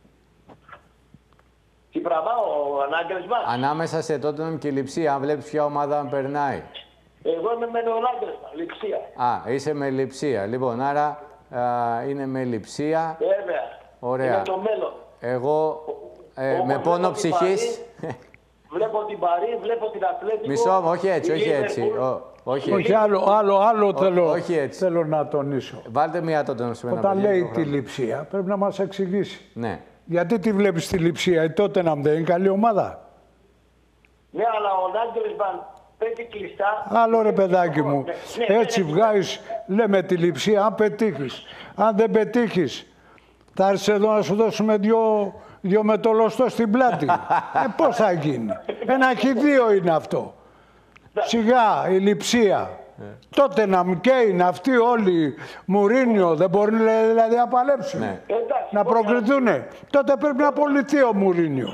Τι πράγμα, ο Νάγκελσμαν. Ανάμεσα σε Τότεναμ και Λειψία, αν βλέπεις ποια ομάδα περνάει. Εγώ είμαι με τον Νάγκελσμαν, Λειψία. Α, είσαι με Λειψία. Λοιπόν, άρα είναι με Λειψία. Βέβαια. Ωραία. Είναι το μέλλον. Εγώ Όπως με πόνο βλέπω την ψυχής. Βλέπω την Παρί, βλέπω την Ατλέτικο. Μισό, όχι έτσι, τη όχι έτσι. Λίβερπουλ. Όχι, άλλο όχι έτσι. θέλω να τονίσω. Βάλτε μία Τότεναμ σε μένα. Όταν παιδιά, λέει το τη χρόνο. Λειψία, πρέπει να μας εξηγήσει. Ναι. Γιατί τη βλέπεις τη Λειψία, η Τότεναμ δεν είναι καλή ομάδα. Ναι, αλλά ο Νάγκελσμαν παίζει κλειστά. Άλλο ρε παιδάκι μου, Ναι, έτσι ναι. βγάζεις, λέμε τη Λειψία, αν πετύχεις. Αν δεν πετύχεις, θα έρθεις εδώ να σου δώσουμε δυο μετολωστό στην πλάτη. Πώς θα γίνει. Ένα χ2 είναι αυτό. Σιγά, η Λειψία. Τότε να είναι αυτοί όλοι, Μουρίνιο, δεν μπορούν δηλαδή να παλέψουν. Ναι. Εντάξει, Να μπορεί προκριθούνε. Τότε πρέπει να απολυθεί ο Μουρίνιο.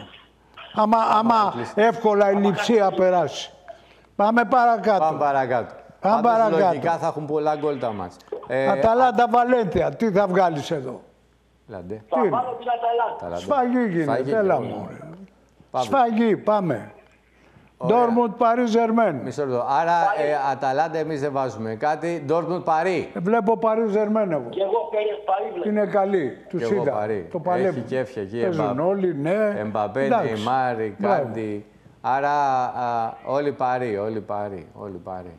Άμα εύκολα η Λειψία περάσει. Πάμε παρακάτω. Πάμε παρακάτω. Πάμε Πάντως, παρακάτω. λογικά θα έχουν πολλά γκολ τα μάτς. Αταλάντα Βαλένθια, τι θα βγάλεις εδώ. Λαντέ. Θα τι βάλω την Αταλάντα. Ταλαντέ. Σφαγή γίνεται, Σφαγή, έλα ναι. μου. Πάμε. Σφαγή, πάμε. Ωραία. Ντόρμουντ, Παρί, Ζερμέν. Μισό λεπτό. Άρα Αταλάντα εμείς δεν βάζουμε κάτι. Ντόρτμουντ Παρί. Βλέπω Παρί, Ζερμέν εγώ. Και εγώ Παρί βλέπω. Είναι καλή, τους εγώ είδα. Παρί. Το παλεύουν. Έχει κέφια εκεί, Παίζουν όλοι, ναι. Εμπαπέ, Εντάξει. Νεϊμάρ, Μπράβο. Κάντι. Άρα όλοι Παρί, όλοι Παρί, όλοι Παρί.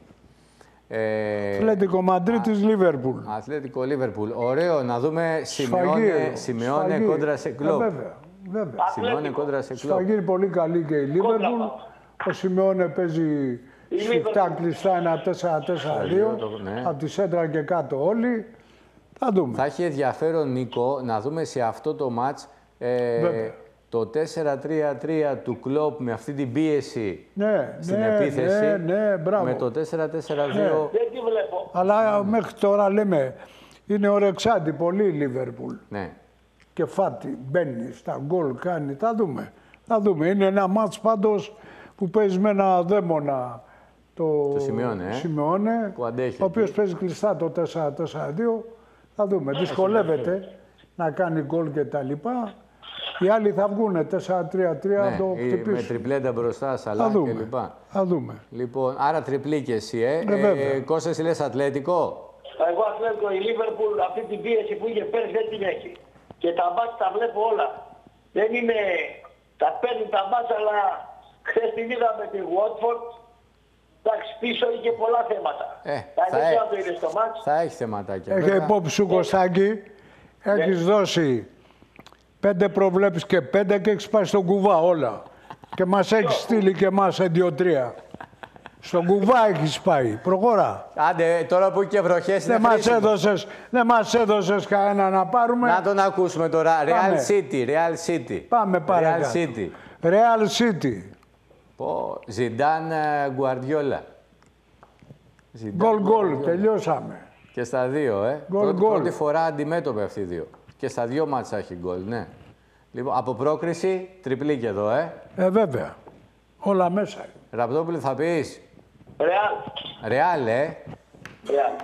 Ατλέτικο Μαντρίτης, Λίβερπουλ. Ατλέτικο Λίβερπουλ. Ωραίο να δούμε Σφαγή εδώ. Σημειώνε Σφαγή. κόντρα σε κλόπ. Βέβαια, βέβαια. Σημειώνε κόντρα σε κλόπ. Σφαγή είναι πολύ καλή και η Λίβερπουλ. Ο Σιμεώνε παίζει σφιχτά κλειστά ένα 4-4-2. Ναι. Από τη σέντρα και κάτω όλοι. Θα δούμε. Θα έχει ενδιαφέρον, Νίκο, να δούμε σε αυτό το μάτς το 4-3-3 του Κλόπ με αυτή την πίεση Ναι, στην ναι, επίθεση. ναι, μπράβο. Με το 4-4-2. Δεν τη βλέπω. Αλλά μέχρι τώρα λέμε, είναι ορεξάντη πολύ η Λίβερπουλ. Ναι. Και φάτη, μπαίνει στα γκολ, κάνει. Θα δούμε. Θα δούμε. Είναι ένα μάτς πάντως που παίζει με ένα δαίμονα το Σιμεώνε, που αντέχει ο οποίος εκεί. παίζει κλειστά το 4-4-2. Θα δούμε. Δυσκολεύεται να κάνει γκολ και τα λοιπά. Οι άλλοι θα βγουν 4-3-3 να το με χτυπήσουν. τριπλέντα μπροστά, Θα Σαλάχ δούμε. κλπ. Θα δούμε. Λοιπόν, άρα τριπλή και εσύ, βέβαια. Κώστα, εσύ λες Ατλέτικο. Εγώ Ατλέτικο, η Λίβερπουλ αυτή την πίεση που είχε πέρσι δεν την έχει. Και τα μπάτς τα βλέπω όλα. Δεν είναι... Τα παίρνει τα μπάτς, αλλά χθες την είδαμε τη Watford. Εντάξει, πίσω είχε πολλά θέματα. Δεν ξέρω αν το είδες στο μάτς. Θα έχει θεματάκια. Έχει βέβαια. υπόψη σου, Κωστάκη, έχεις δώσει 5 προβλέψεις και 5 και έχεις πάει στον κουβά όλα. Και μας έχεις στείλει και εμάς 2-3. Στον κουβά έχεις πάει. Προχώρα. Άντε, τώρα που και βροχές είναι Δεν μας έδωσες κανένα να πάρουμε. Να τον ακούσουμε τώρα. Πάμε. Real City. Πάμε παρακάτω. Real City. Real City. Ζιντάν Γκουαρδιόλα. Γκολ. Τελειώσαμε. Και στα δύο, Γκολ. Πρώτη φορά αντιμέτωποι αυτοί οι δύο. Και στα δύο μάτσα έχει γκολ, ναι. Λοιπόν, από πρόκριση, τριπλή και εδώ, Βέβαια. Όλα μέσα. Ραπτόπουλε, θα πεις. Ρεάλ. Real, Ρεάλ.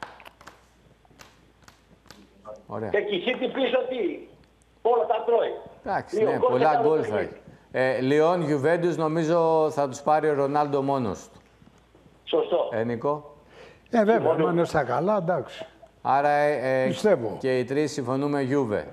Ωραία. Και η City πίσω τι. Όλα τα τρώει. Εντάξει, Δύο ναι, γκολ πολλά και γκολ τα θα παιχνίδι. έχει. Λιόν, Γιουβέντους, νομίζω θα τους πάρει ο Ρονάλντο μόνος του. Σωστό. Νίκο. Βέβαια. Αν είναι στα καλά, εντάξει. Άρα Πιστεύω. και οι τρεις συμφωνούμε Γιούβε.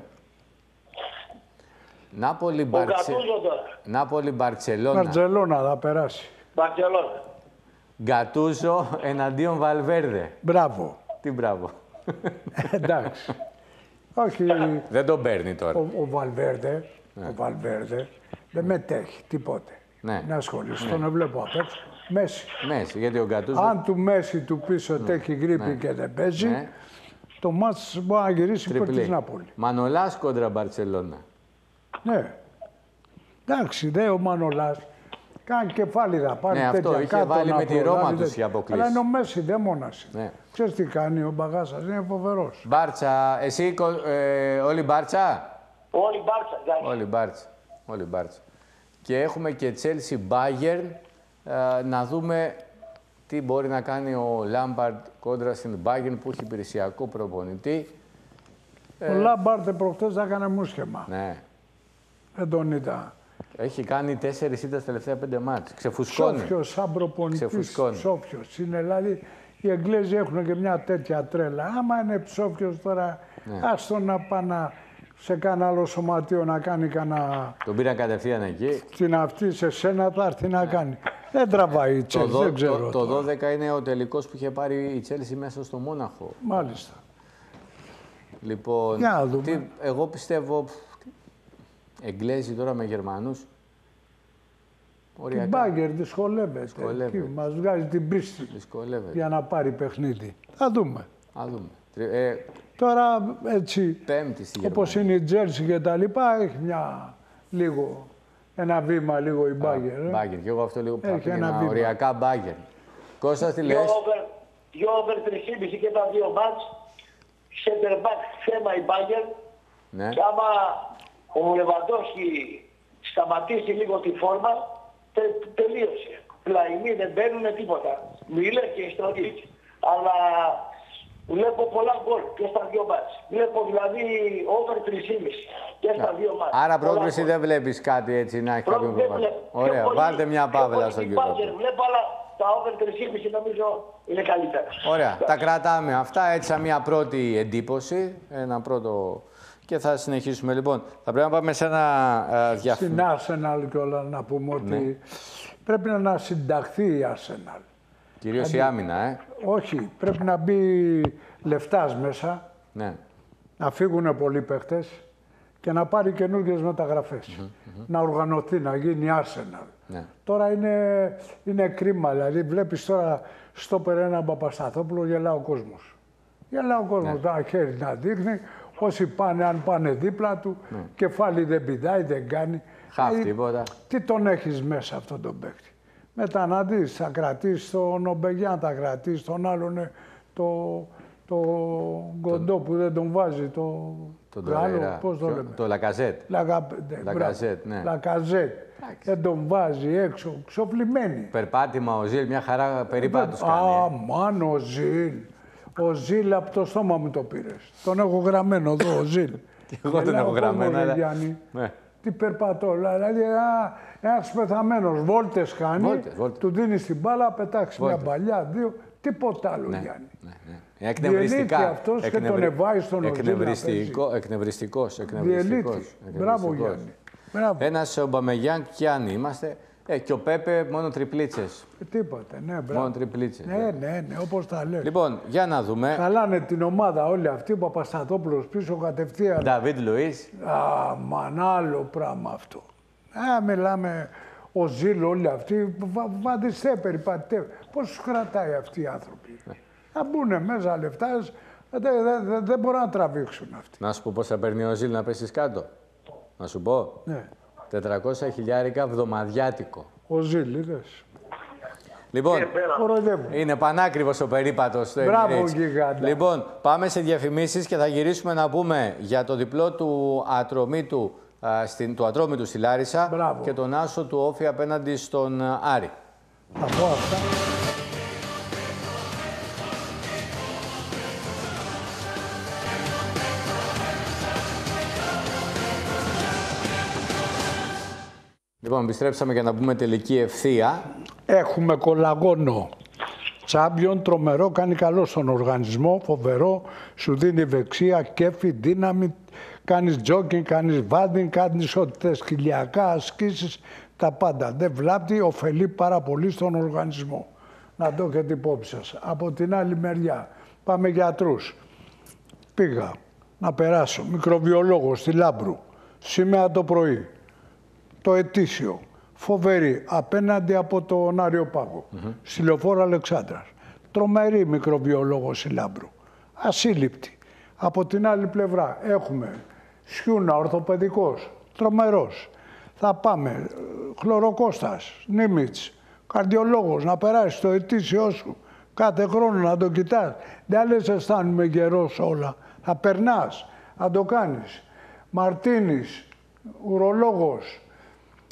Ο Γκατούζο τώρα. Νάπολη, Μπαρτσελώνα. Μπαρτζελώνα θα περάσει. Μπαρτσελόνα. Γκατούζο εναντίον Βαλβέρδε. Μπράβο. Τι μπράβο. Εντάξει. Όχι. Δεν τον παίρνει τώρα. Ο Βαλβέρδε δεν μετέχει τίποτε. Ναι. Να ασχολήσει. Τον βλέπω απ' έξω. Μέση. Μέση, γιατί ο Γκατούζο... Αν του Μέση του πίσω τέχει γρήπη και δεν παίζει, Ναι. το μάτς μπορεί να γυρίσει υπέρ της Νάπολη. Μανολάς κόντρα Μπαρτσελώνα. Ναι. Εντάξει, δε ο Μανολάς. Κάνει κεφάλι θα πάρει Ναι, αυτό τέτοια είχε κάτω βάλει να με τη προλάβει Ρώμα τέτοια. τους οι αποκλήσεις. Αλλά είναι ο Μέση, δεν μόνας. Ναι. Ξέρεις τι κάνει ο Μπαγάσας, είναι φοβερός. Μπάρτσα, εσύ όλοι Μπάρτσα. Όλοι Μπάρτσα. Όλοι Μπάρτσα. Όλοι Μπάρτσα. Και έχουμε και Chelsea Bayern. Να δούμε τι μπορεί να κάνει ο Λάμπαρντ κόντρα στην Bayern που έχει υπηρεσιακό προπονητή. Ο Λάμπαρντ προχτές έκανε μουσχεμα. Ναι. Δεν τον είδα. Έχει κάνει 4 ήττες στα τελευταία 5 μάτς. Ξεφουσκώνει. Σόφιος, σαν προπονητής. Σόφιος. Είναι, δηλαδή, οι Εγγλέζοι έχουν και μια τέτοια τρέλα. Άμα είναι ψόφιος τώρα, άστο να πάνε σε κανένα άλλο σωματείο να κάνει κανένα... Τον πήραν κατευθείαν εκεί. Την αυτή σε σένα θα έρθει να κάνει. Δεν τραβάει η Chelsea, δεν ξέρω. Το 12 είναι ο τελικός που είχε πάρει η Chelsea μέσα στο Μόναχο. Μάλιστα. Λοιπόν, εγώ πιστεύω... Εγγλέζοι τώρα με Γερμανούς. Την Μπάγκερ δυσκολεύεται. Μας βγάζει την πίστη για να πάρει παιχνίδι. Θα δούμε. Τώρα έτσι, όπως είναι η Τζέρσι και τα λοιπά, έχει ένα βήμα λίγο η Μπάγκερ. Μπάγκερ, και εγώ αυτό λίγο πήγαινα οριακά Μπάγκερ. Κώστα, τι λες? Δυο over 3,5 και τα δύο μάτς. Center back θέμα η Μπάγκερ. Και άμα ο Λεβαντόφσκι σταματήσει λίγο τη φόρμα, τελείωσε. Πλαϊνοί δεν μπαίνουν τίποτα. Μιλέ και ιστορίες. Αλλά βλέπω πολλά γκολ και στα δύο μάτς. Βλέπω δηλαδή over 3,5 και στα δύο μάτς. Άρα πρόκριση δεν βλέπεις κάτι έτσι να έχει κάποιο πρόβλημα. Ωραία, βάλτε μια παύλα στον κύριο. Βλέπω, αλλά τα over 3,5 νομίζω είναι καλύτερα. Ωραία, τα κρατάμε αυτά έτσι σαν μια πρώτη εντύπωση, ένα πρώτο... Και θα συνεχίσουμε. Λοιπόν, θα πρέπει να πάμε σε ένα Στην Arsenal κιόλας να πούμε ότι πρέπει να ανασυνταχθεί η Arsenal. Κυρίως η άμυνα, Όχι, πρέπει να μπει λεφτάς μέσα, να φύγουν πολλοί παίχτες και να πάρει καινούργιες μεταγραφές. Να οργανωθεί, να γίνει Arsenal. Τώρα είναι κρίμα, δηλαδή βλέπεις τώρα στόπερ έναν Παπασταθόπουλο, γελά ο κόσμος. Γελά ο κόσμος, τα χέρι να δείχνει. Όσοι πάνε, αν πάνε δίπλα του, κεφάλι δεν πηδάει, δεν κάνει. Τίποτα. Τι τον έχεις μέσα αυτόν τον παίκτη. Μετά να δεις, θα κρατήσεις τον Ομπεγιάν, θα κρατήσεις τον άλλον, το Γκοντό που δεν τον βάζει, το άλλο, πώς το λέμε. Το Λακαζέτ. Λακαζέτ. Δεν τον βάζει έξω, ξοφλημένοι. Περπάτημα ο Ζιλ, μια χαρά περίπατος κάνει. Αμάν ο Ζιλ. Ο Ζιλ από το στόμα μου το πήρες. Τον έχω γραμμένο εδώ, ο Ζιλ. Εγώ τον έχω γραμμένο, αλλά... Τι περπατώ, δηλαδή ένας πεθαμένος, βόλτες κάνει, του δίνεις την μπάλα, πετάξει μια παλιά, δύο, τίποτα άλλο Γιάννη. Εκνευριστικά. Αυτός και τον εβάει στον Εκνευριστικός. Μπράβο Γιάννη. Ένας Ομπαμεγιάνγκ κι αν είμαστε. Και ο Πέπε μόνο τριπλίτσες. Τίποτε, ναι, μπράβο. Μόνο τριπλίτσες. Ναι, όπως τα λες. Λοιπόν, για να δούμε. Χαλάνε την ομάδα όλοι αυτοί, ο Παπασταθόπουλος πίσω κατευθείαν. Νταβίτ Λουίς. Μαν άλλο πράγμα αυτό. Μιλάμε, ο Ζήλ όλοι αυτοί, βαντιστέ, περιπατητέ. Πώς τους κρατάει αυτοί οι άνθρωποι. Θα μπουν μέσα λεφτά, δεν μπορούν να τραβήξουν αυτοί. Να σου πω πόσα παίρνει ο Ζήλ να πέσεις κάτω. Να σου πω. Ναι. 400.000 βδομαδιάτικο. Ο Ζήλ, είδες. Λοιπόν, είναι πανάκριβος ο περίπατος. Μπράβο, γιγάντα. Λοιπόν, πάμε σε διαφημίσεις και θα γυρίσουμε να πούμε για το διπλό του Ατρόμητου στη Λάρισα και τον άσο του Όφη απέναντι στον Άρη. Θα πω αυτά. Λοιπόν, επιστρέψαμε για να πούμε τελική ευθεία. Έχουμε κολαγόνο. Τσάμπιον, τρομερό, κάνει καλό στον οργανισμό, φοβερό, σου δίνει ευεξία, κέφι, δύναμη, κάνεις τζόκινγκ, κάνεις βάντινγκ, κάνεις ό,τι θες, χιλιακά, ασκήσεις, τα πάντα. Δεν βλάπτει, ωφελεί πάρα πολύ στον οργανισμό. Να το έχετε υπόψη σας. Από την άλλη μεριά, πάμε γιατρούς. Πήγα να περάσω, μικροβιολόγος στη Λάμπρου, σήμερα το πρωί. Το ετήσιο, φοβερή, απέναντι από τον Άριο-Πάγο, στη Λεωφόρο Αλεξάνδρας. Τρομερή μικροβιολόγος η Λάμπρου, ασύλληπτη. Από την άλλη πλευρά έχουμε Σιούνα, ορθοπαιδικός, τρομερός. Θα πάμε, Χλωροκώστας, Νίμιτς, καρδιολόγος, να περάσει το ετήσιό σου, κάθε χρόνο να το κοιτάς. Δεν λες αισθάνομαι γερός όλα, θα περνάς, να το κάνεις. Μαρτίνης, ουρολόγος,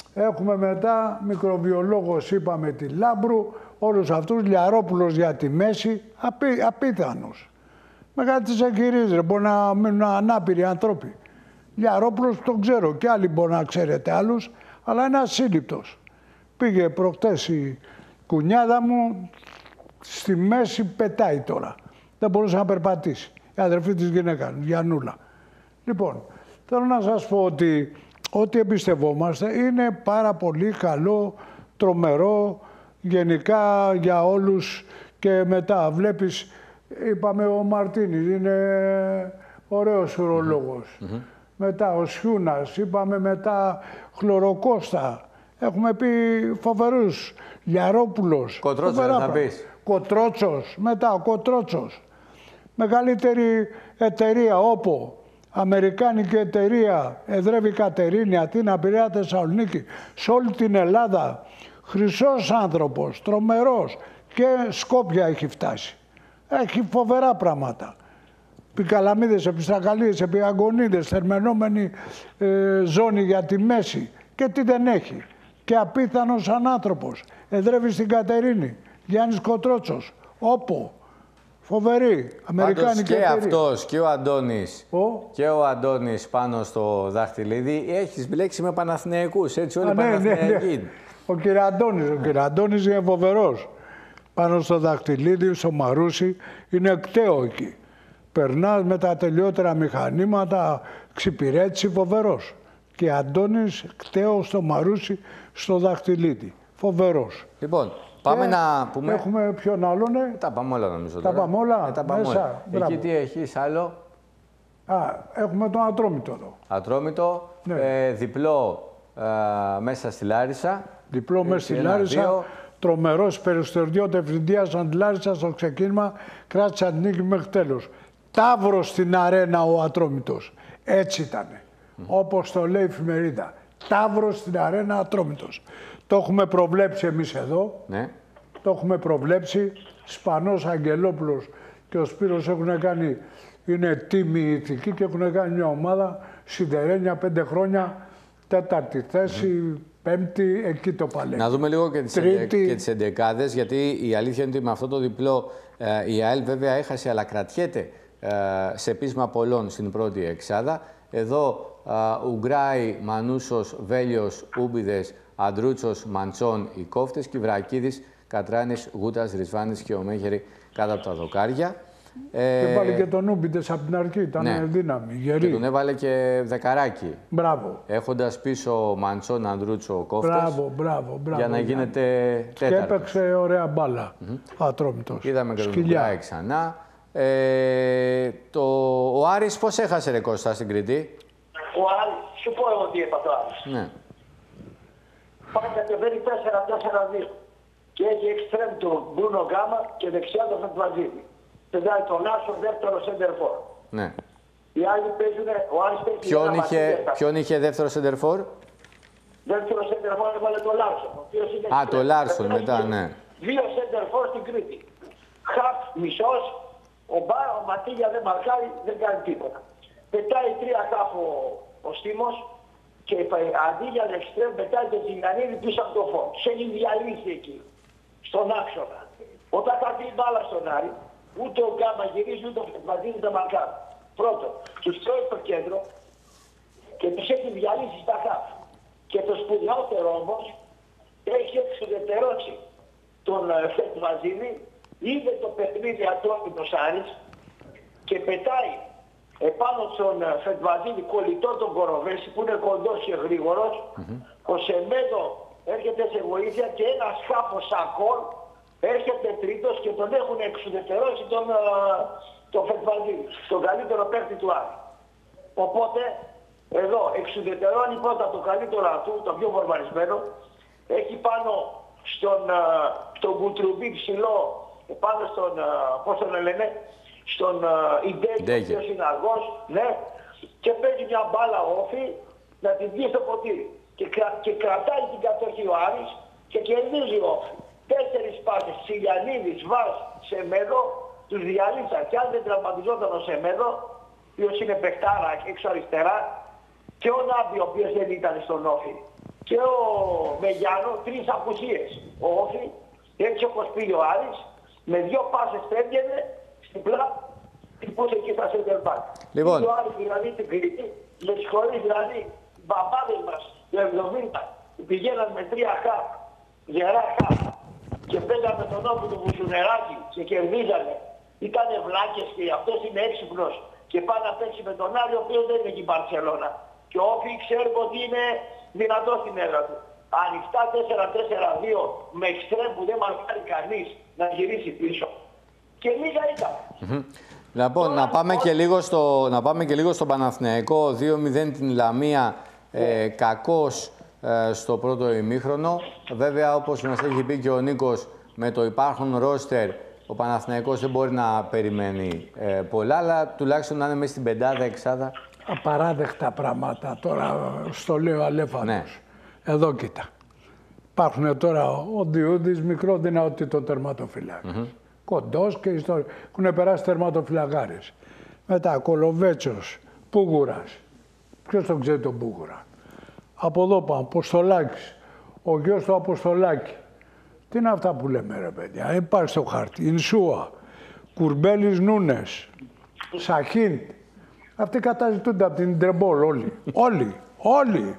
Έχουμε μετά μικροβιολόγος, είπαμε, τη Λάμπρου, όλους αυτούς, Λιαρόπουλος για τη μέση, απίθανος. Με κάτι τις εγχειρίζεις, μπορεί να μείνουν ανάπηροι άνθρωποι. Λιαρόπουλος τον ξέρω και άλλοι μπορεί να ξέρετε άλλους, αλλά είναι ασύλληπτος. Πήγε προχτές η κουνιάδα μου, στη μέση πετάει τώρα. Δεν μπορούσε να περπατήσει. Η αδερφή της γυναίκας, Γιαννούλα. Λοιπόν, θέλω να σας πω ότι ό,τι εμπιστευόμαστε είναι πάρα πολύ καλό, τρομερό, γενικά για όλους. Και μετά βλέπεις, είπαμε, ο Μαρτίνης είναι ωραίος ουρολόγος. Μετά ο Σιούνας, είπαμε, μετά Χλωροκώστα. Έχουμε πει φοβερούς, Λιαρόπουλος. Κοτρότσος θα πεις. Κοτρότσος, μετά ο Κοτρότσος. Μεγαλύτερη εταιρεία, όπο. Αμερικάνικη εταιρεία, εδρεύει Κατερίνη, Αθήνα, Πειραιά, Θεσσαλονίκη, σε όλη την Ελλάδα. Χρυσός άνθρωπος, τρομερός, και Σκόπια έχει φτάσει. Έχει φοβερά πράγματα. Επί Καλαμίδες, επί Στρακαλίδες, επί Αγκονίδες, θερμενόμενη ζώνη για τη μέση. Και τι δεν έχει. Και απίθανος ανάνθρωπος. Εδρεύει στην Κατερίνη. Γιάννης Κοτρότσος. Όπο. Φοβερή. Αμερικάνικη και εταιρεία. αυτός και ο Αντώνης πάνω στο Δαχτυλίδι έχεις μπλέξει με Παναθηναϊκούς, έτσι όλοι οι Παναθηναϊκοί. Ναι. Ο Κυραντώνης είναι φοβερός. Πάνω στο Δαχτυλίδι, στο Μαρούσι, είναι κταίο εκεί. Περνάς με τα τελειότερα μηχανήματα, ξυπηρέτηση, φοβερός. Και Αντώνης κταίο στο Μαρούσι, στο Δαχτυλίδι. Φοβερός. Λοιπόν, πάμε να πούμε. Έχουμε ποιον άλλον, Τα πάμε όλα νομίζω. Τα πάμε όλα, τα πάμε μέσα. όλα. Εκεί τι έχεις άλλο? Έχουμε τον Ατρόμητο εδώ. Ατρόμητο, Ναι. διπλό μέσα στη Λάρισα. Διπλό μέσα στη Λάρισα. Τρομερός περιστεριώτη ευθυντίας Αντλάρισα στο ξεκίνημα. Κράτησε την νίκη μέχρι τέλος. Ταύρος στην αρένα ο Ατρόμητος. Έτσι ήτανε. Όπως το λέει η εφημερίδα. Ταύρος στην αρένα Ατρόμητος. Το έχουμε προβλέψει εμείς εδώ. Ναι. Το έχουμε προβλέψει. Σπανός, Αγγελόπουλος και ο Σπύρος έχουν κάνει, είναι τίμοι ηθικοί και έχουν κάνει μια ομάδα σιδερένια 5 χρόνια, 4η θέση, 5η, εκεί το παλεύει. Να δούμε λίγο και τις εντεκάδες, γιατί η αλήθεια είναι ότι με αυτό το διπλό η ΑΕΛ βέβαια έχασε, αλλά κρατιέται σε πείσμα πολλών στην πρώτη εξάδα. Εδώ Ουγγράη, Μανούσος, Βέλιος, Ούμπιδες, Αντρούτσος, Μαντσόν, οι κόφτες, Κιβρακίδης, Κατράνης, Γούτας, Ρισβάνης και ο Μέγερη κάτω από τα δοκάρια. Και βάλε και τον Ούμπιδες από την αρχή, ήταν δύναμη, γερή. Και τον έβαλε και δεκαράκι. Μπράβο. Έχοντας πίσω Μαντσόν, Αντρούτσο, κόφτες. Μπράβο. Για να γίνεται τέταρτος. Και έπαιξε ωραία μπάλα. Ατρόμητος. Είδαμε και τον Ουγγράη ξανά. Ο Άρης πώς έχασε ρε Κώστα στην Κρήτη? Ο Άρης, σου πω εγώ τι έπαθε ο Άρης. Ναι. Πάει κατεβαίνει 4-4-2 και έχει εξτρέμ τον Μπρούνο Γκάμα και δεξιά τον Φετβαζίδη. Πετάει τον Άσο δεύτερο σεντερφόρ. Ναι. Οι άλλοι παίζουν, ο Άρης παίζει... Ποιον είχε δεύτερο σεντερφόρ? Δεύτερο σεντερφόρ έβαλε τον Λάρσον. Το Λάρσον μετά, ναι. 2 σεντερφόρ στην Κρήτη. Χαφ, μισός, ο Ματίγια δεν μαρκάρει, δεν κάνει τίποτα. Πετάει 3 χαφ ο Στίμος και αντί για δεξτρέμ πετάει το Τζιγανίδη πίσω από το φω. Σε έχει διαλύσει εκεί, στον άξονα. Όταν θα πει μπάλα στον Άρη, ούτε ο Γκάμα γυρίζει, ούτε ο Φετβαζίδη τα μαρκάρει. Πρώτον, τους τρώει στο κέντρο και τους έχει διαλύσει στα χαφ. Και το σπουδαιότερο όμως, έχει εξουδετερώσει τον Φετβαζίδη, είδε το παιχνίδι Ατρόμητος Άρης και πετάει επάνω στον Φετβαζίδη κολλητό τον Κοροβέση που είναι κοντός και γρήγορος. Ο Σεμέδο έρχεται σε βοήθεια και ένας χάφος Σακόρ έρχεται τρίτος και τον έχουν εξουδετερώσει τον Φετβαζίδη, τον καλύτερο παίκτη του Άρη. Οπότε εδώ εξουδετερώνει πρώτα το καλύτερο του, το πιο φορμαρισμένο, έχει πάνω στον Κουτρουμπί ψηλό, πάνω στον, πώς τον λένε, στον Ιντέκη, ο συναργός, ναι, και παίζει μια μπάλα όφη να την βγει στο ποτήρι. Και κρατάει την κατοχή ο Άρης και κερδίζει όφη. 4 πάσες, Σιλιανίδης, Βάς, Σεμέδο, τους διαλύσαν. Και αν δεν τραυματιζόταν ο Σεμέδο, ο οποίος είναι παιχτάρα έξω αριστερά, και ο Νάμπη, ο οποίος δεν ήταν στον όφη. και ο Μεγιάνο, 3 απουσίες. Ο Όφη, έτσι όπως πήγε ο Άρης, με 2 πάσες πέμπγαινε στην πλάτη που είχε εκεί στα center back. Λοιπόν. Ο Άρης δηλαδή την Κρήτη, με συγχωρείς δηλαδή, οι μπαμπάδες μας το 70 πηγαίναν με 3 χαπ, γερά χαπ και παίζανε τον Όφη του Βουσουνεράκη και κερδίζανε. Ήτανε βλάκες και αυτός είναι έξυπνος και πάει να παίξει με τον Άρη, ο οποίος δεν είναι εκεί η Μπαρσελόνα. Και ο Όφη ξέρει ότι είναι δυνατό στην έδρα του. Ανοιχτά 4-4-2 με εξτρέμ που δεν μαρκάρει κανείς να γυρίσει πίσω. Και λίγα ήταν. Λοιπόν, να πάμε και λίγο στο Παναθηναϊκό. 2-0 την Λαμία, κακός στο πρώτο ημίχρονο. Βέβαια, όπως μας έχει πει και ο Νίκος, με το υπάρχον ρόστερ, ο Παναθηναϊκός δεν μπορεί να περιμένει πολλά, αλλά τουλάχιστον να είναι μέσα στην πεντάδα, εξάδα. Απαράδεκτα πράγματα τώρα, στο λέω αλέφαντος. Ναι. Εδώ κοίτα. Υπάρχουν τώρα ο Διούδης, μικρό δυνατό τερματοφυλάκης. Κοντός και ιστορία. Έχουν περάσει τερματοφυλακάρες. Μετά Κολοβέτσος, Πούγουρας. Ποιος τον ξέρει τον Πούγουρα. Από εδώ πάμε, Αποστολάκης. Ο γιος του Αποστολάκη. Τι είναι αυτά που λέμε ρε παιδιά. Υπάρχει στο χάρτη. Ινσούα, Κουρμπέλης Νούνες, Σαχίν. Αυτοί καταζητούνται από την Τρεμπόλ όλοι.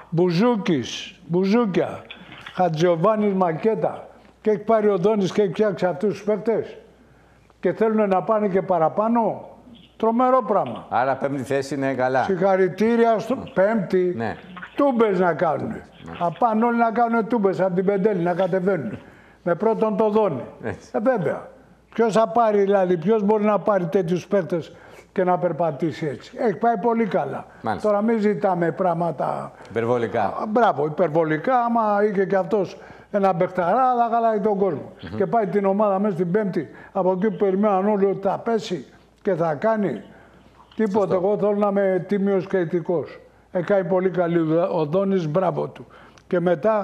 Μπουζούκια, Χατζιωβάνης Μακέτα. Και έχει πάρει ο Δόνης και έχει φτιάξει αυτούς τους παίκτες. Και θέλουν να πάνε και παραπάνω. Τρομερό πράγμα. Άρα πέμπτη θέση είναι καλά. Συγχαρητήρια στο πέμπτη. Ναι. Τούμπες να κάνουν. Να πάνε όλοι να κάνουν τούμπες από την Πεντέλη, να κατεβαίνουν. Με πρώτον το Δόνη. Βέβαια. Ποιος θα πάρει δηλαδή, ποιος μπορεί να πάρει τέτοιους παίκτες και να περπατήσει έτσι. Έχει πάει πολύ καλά. Μάλιστα. Τώρα μην ζητάμε πράγματα... Υπερβολικά. Μπράβο, υπερβολικά. Άμα είχε και αυτός ένα μπεχταρά, θα χαλάει τον κόσμο. Και πάει την ομάδα μέσα στην Πέμπτη, από εκεί που περιμέναν όλοι ότι θα πέσει και θα κάνει. Τίποτε. Εγώ θέλω να είμαι τίμιος και ηθικός. Έκανε πολύ καλή δουλειά. Ο Δόνης, μπράβο του. Και μετά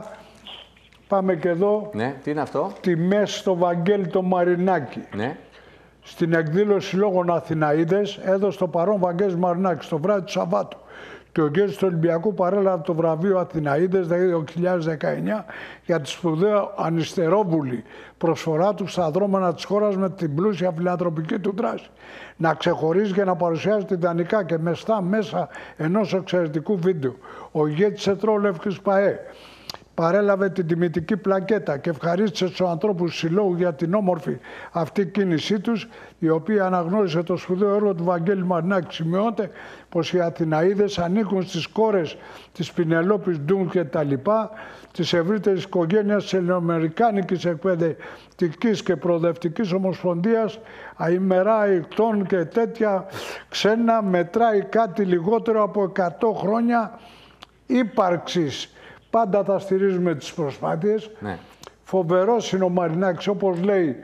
πάμε και εδώ. Ναι, τι είναι αυτό. Τιμές στο Βαγγέλη το Μαρινάκη. Ναι. Στην εκδήλωση Συλλόγων Αθηναίδες έδωσε το παρόν Βαγγέλης Μαρινάκης το βράδυ του Σαββάτου. Και ο ηγέτης του Ολυμπιακού παρέλαβε το βραβείο Αθηναίδες 2019 για τη σπουδαία ανυστερόβουλη προσφορά του στα δρόμενα της χώρας με την πλούσια φιλανθρωπική του δράση. Να ξεχωρίζει και να παρουσιάζει ιδανικά και μεστά μέσα ενός εξαιρετικού βίντεο. Ο ηγέτης Ερυθρόλευκης ΠΑΕ παρέλαβε την τιμητική πλακέτα και ευχαρίστησε τους ανθρώπους του Συλλόγου για την όμορφη αυτή κίνησή τους, η οποία αναγνώρισε το σπουδαίο έργο του Βαγγέλη Μαρινάκη. Σημειώνεται πως οι Αθηναίδες ανήκουν στις κόρες της Πινελόπης Ντούν και τα λοιπά, της ευρύτερης οικογένειας της Ελληνοαμερικάνικης Εκπαιδευτικής και Προοδευτικής Ομοσπονδίας, αημερά ικτών και τέτοια ξένα, μετράει κάτι λιγότερο από 100 χρόνια ύπαρξης. Πάντα θα στηρίζουμε τις προσπάθειες. Ναι. Φοβερός είναι ο Μαρινάκης, όπως λέει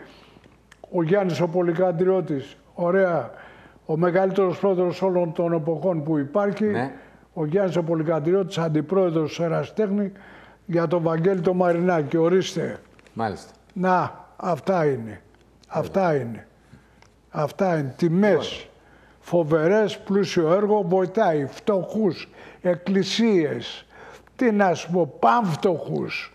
ο Γιάννης ο Πολυκαντριώτης. Ωραία, ο μεγαλύτερος πρόεδρος όλων των εποχών που υπάρχει. Ναι. Ο Γιάννης ο Πολυκαντριώτης, αντιπρόεδρος του Εραστέχνη, για τον Βαγγέλη το Μαρινάκη. Ορίστε. Μάλιστα. Να, αυτά είναι. Αυτά είναι. Αυτά είναι. Τιμές. Φοβερές, πλούσιο έργο, βοηθάει φτωχούς, εκκλησίες, τι να σου πω, πανφτωχούς,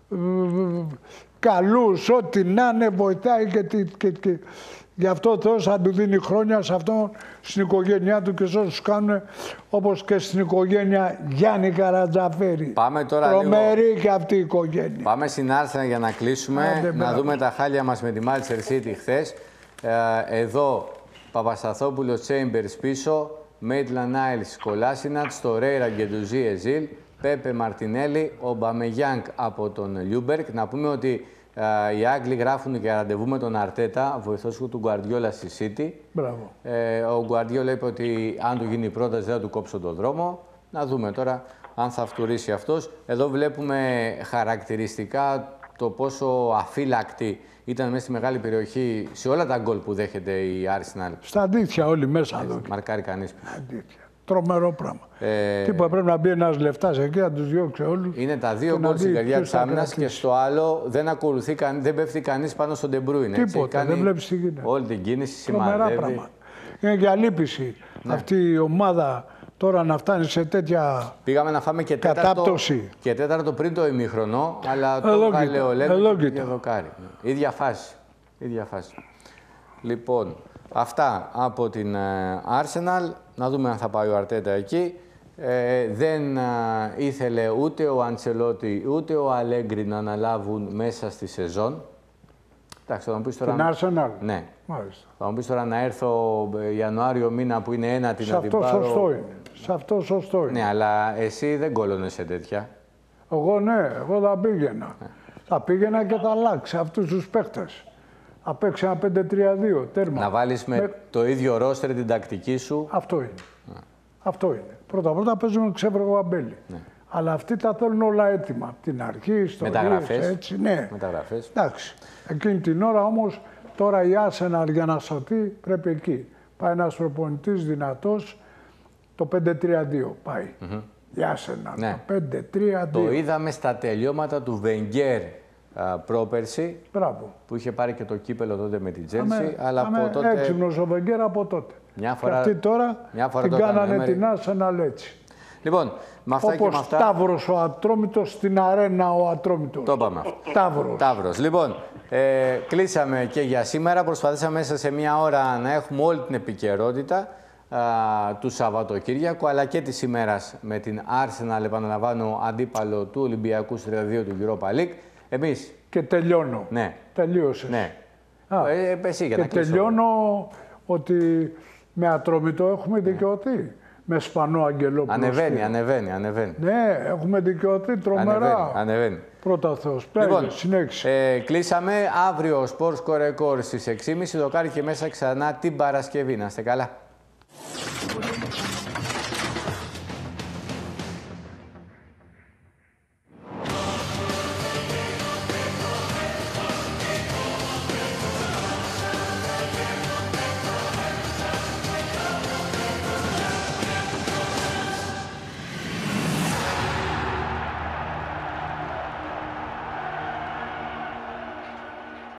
καλούς, ό,τι να είναι, βοηθάει και γι' αυτό ο Θεός θα του δίνει χρόνια σε αυτόν, στην οικογένειά του και σε όσους κάνουν, όπως και στην οικογένεια Γιάννη Καρατζαφέρη. Πάμε τώρα τρομερή λίγο... και αυτή η οικογένεια. Πάμε στην Άρσενα για να κλείσουμε, να δούμε τα χάλια μας με τη Manchester City χθες. Εδώ Παπασταθόπουλος, Chambers πίσω, Maitland Niles, Κολάσινατς, το Ρέιρα Γκεντουζί Εζίλ, Πέπε Μαρτινέλη, ο Μπαμεγιάνγκ από τον Λιούμπερκ. Να πούμε ότι οι Άγγλοι γράφουν και ραντεβού με τον Αρτέτα, βοηθός του Γκουαρδιόλα στη City. Μπράβο. Ο Γκουαρδιόλα είπε ότι αν του γίνει η πρόταση δεν θα του κόψω τον δρόμο. Να δούμε τώρα αν θα φτουρήσει αυτός. Εδώ βλέπουμε χαρακτηριστικά το πόσο αφύλακτη ήταν μέσα στη μεγάλη περιοχή σε όλα τα γκολ που δέχεται η Arsenal. Στα αντίθια όλοι μέσα εδώ. Μαρκάρει κανείς. Αντίθια. Τρομερό πράγμα. Τίποτα, πρέπει να μπει ένας λεφτάς εκεί, να τους διώξει όλους. Είναι τα δύο γκολ στην καρδιά της άμυνας και στο άλλο δεν ακολουθεί δεν πέφτει κανείς πάνω στον De Bruyne. Τίποτα, δεν βλέπεις τι γίνεται. Όλη την κίνηση σημαδεύει. Τρομερά πράγματα. Είναι και αλήπηση. Ναι. Αυτή η ομάδα Τώρα να φτάνει σε τέτοια Πήγαμε να φάμε και κατάπτωση. Και τέταρτο πριν το ημίχρονο, αλλά το έβγαλε ο Λέμπι και δοκάρι. Ίδια φάση. Ίδια φάση. Λοιπόν, αυτά από την Arsenal. Να δούμε αν θα πάει ο Αρτέτα εκεί. Δεν ήθελε ούτε ο Αντσελότη ούτε ο Αλέγκρι να αναλάβουν μέσα στη σεζόν. Εντάξει, θα μου πεις τώρα... Την Arsenal. Ναι. Μάλιστα. Θα μου πεις τώρα να έρθω Ιανουάριο μήνα που είναι ένατη σε να την αυτό πάρω... σωστό είναι. Σε αυτό σωστό είναι. Ναι, αλλά εσύ δεν κόλλωνες σε τέτοια. Εγώ ναι, εγώ θα πήγαινα. Θα πήγαινα και θα αλλάξει αυτούς τους παίχτες. Θα παίξει ένα 5-3-2, τέρμα. Να βάλεις με το ίδιο ρόστερ την τακτική σου. Αυτό είναι. Αυτό είναι. Πρώτα-πρώτα παίζουμε ξέφραγο αμπέλι. Αλλά αυτοί τα θέλουν όλα έτοιμα. Την αρχή, ιστορίες, έτσι. Ναι. Μεταγραφές. Εντάξει. Εκείνη την ώρα όμως, τώρα η Arsenal για να σωθεί πρέπει εκεί. Πάει ένας προπονητής δυνατός, το 5-3-2 πάει. Η Arsenal, Ναι. το 5-3-2. Το είδαμε στα τελειώματα του Wenger πρόπερση, Μπράβο. που είχε πάρει και το κύπελο τότε με την Chelsea, αλλά από τότε... Έξυπνος ο Wenger από τότε. Μια φορά, και αυτοί τώρα την κάνανε την Arsenal έτσι. Λοιπόν, με αυτά όπως και με αυτά... Ταύρος ο Ατρόμητος στην αρένα ο Ατρόμητος. Το είπαμε. Ταύρος. Λοιπόν, κλείσαμε και για σήμερα. Προσπαθήσαμε μέσα σε μια ώρα να έχουμε όλη την επικαιρότητα του Σαββατοκύριακου, αλλά και της ημέρας με την Arsenal, επαναλαμβάνω, αντίπαλο του Ολυμπιακού 32 του Europa League. Εμείς... Και τελειώνω. Ναι. Τελείωσες. Ναι. Εσύ, για και να κλείσω. τελειώνω ότι με Ατρόμητο έχουμε δικαιωθεί. Με Σπανό Αγγελόπουλο. Ανεβαίνει. Ναι, έχουμε δικαιωθεί τρομερά. Ανεβαίνει. Πρώτα Θεός. Λοιπόν, συνέχισε. Κλείσαμε. Αύριο Sports Core Record στις 6.30. Δοκάρι και μέσα ξανά την Παρασκευή. Να είστε καλά.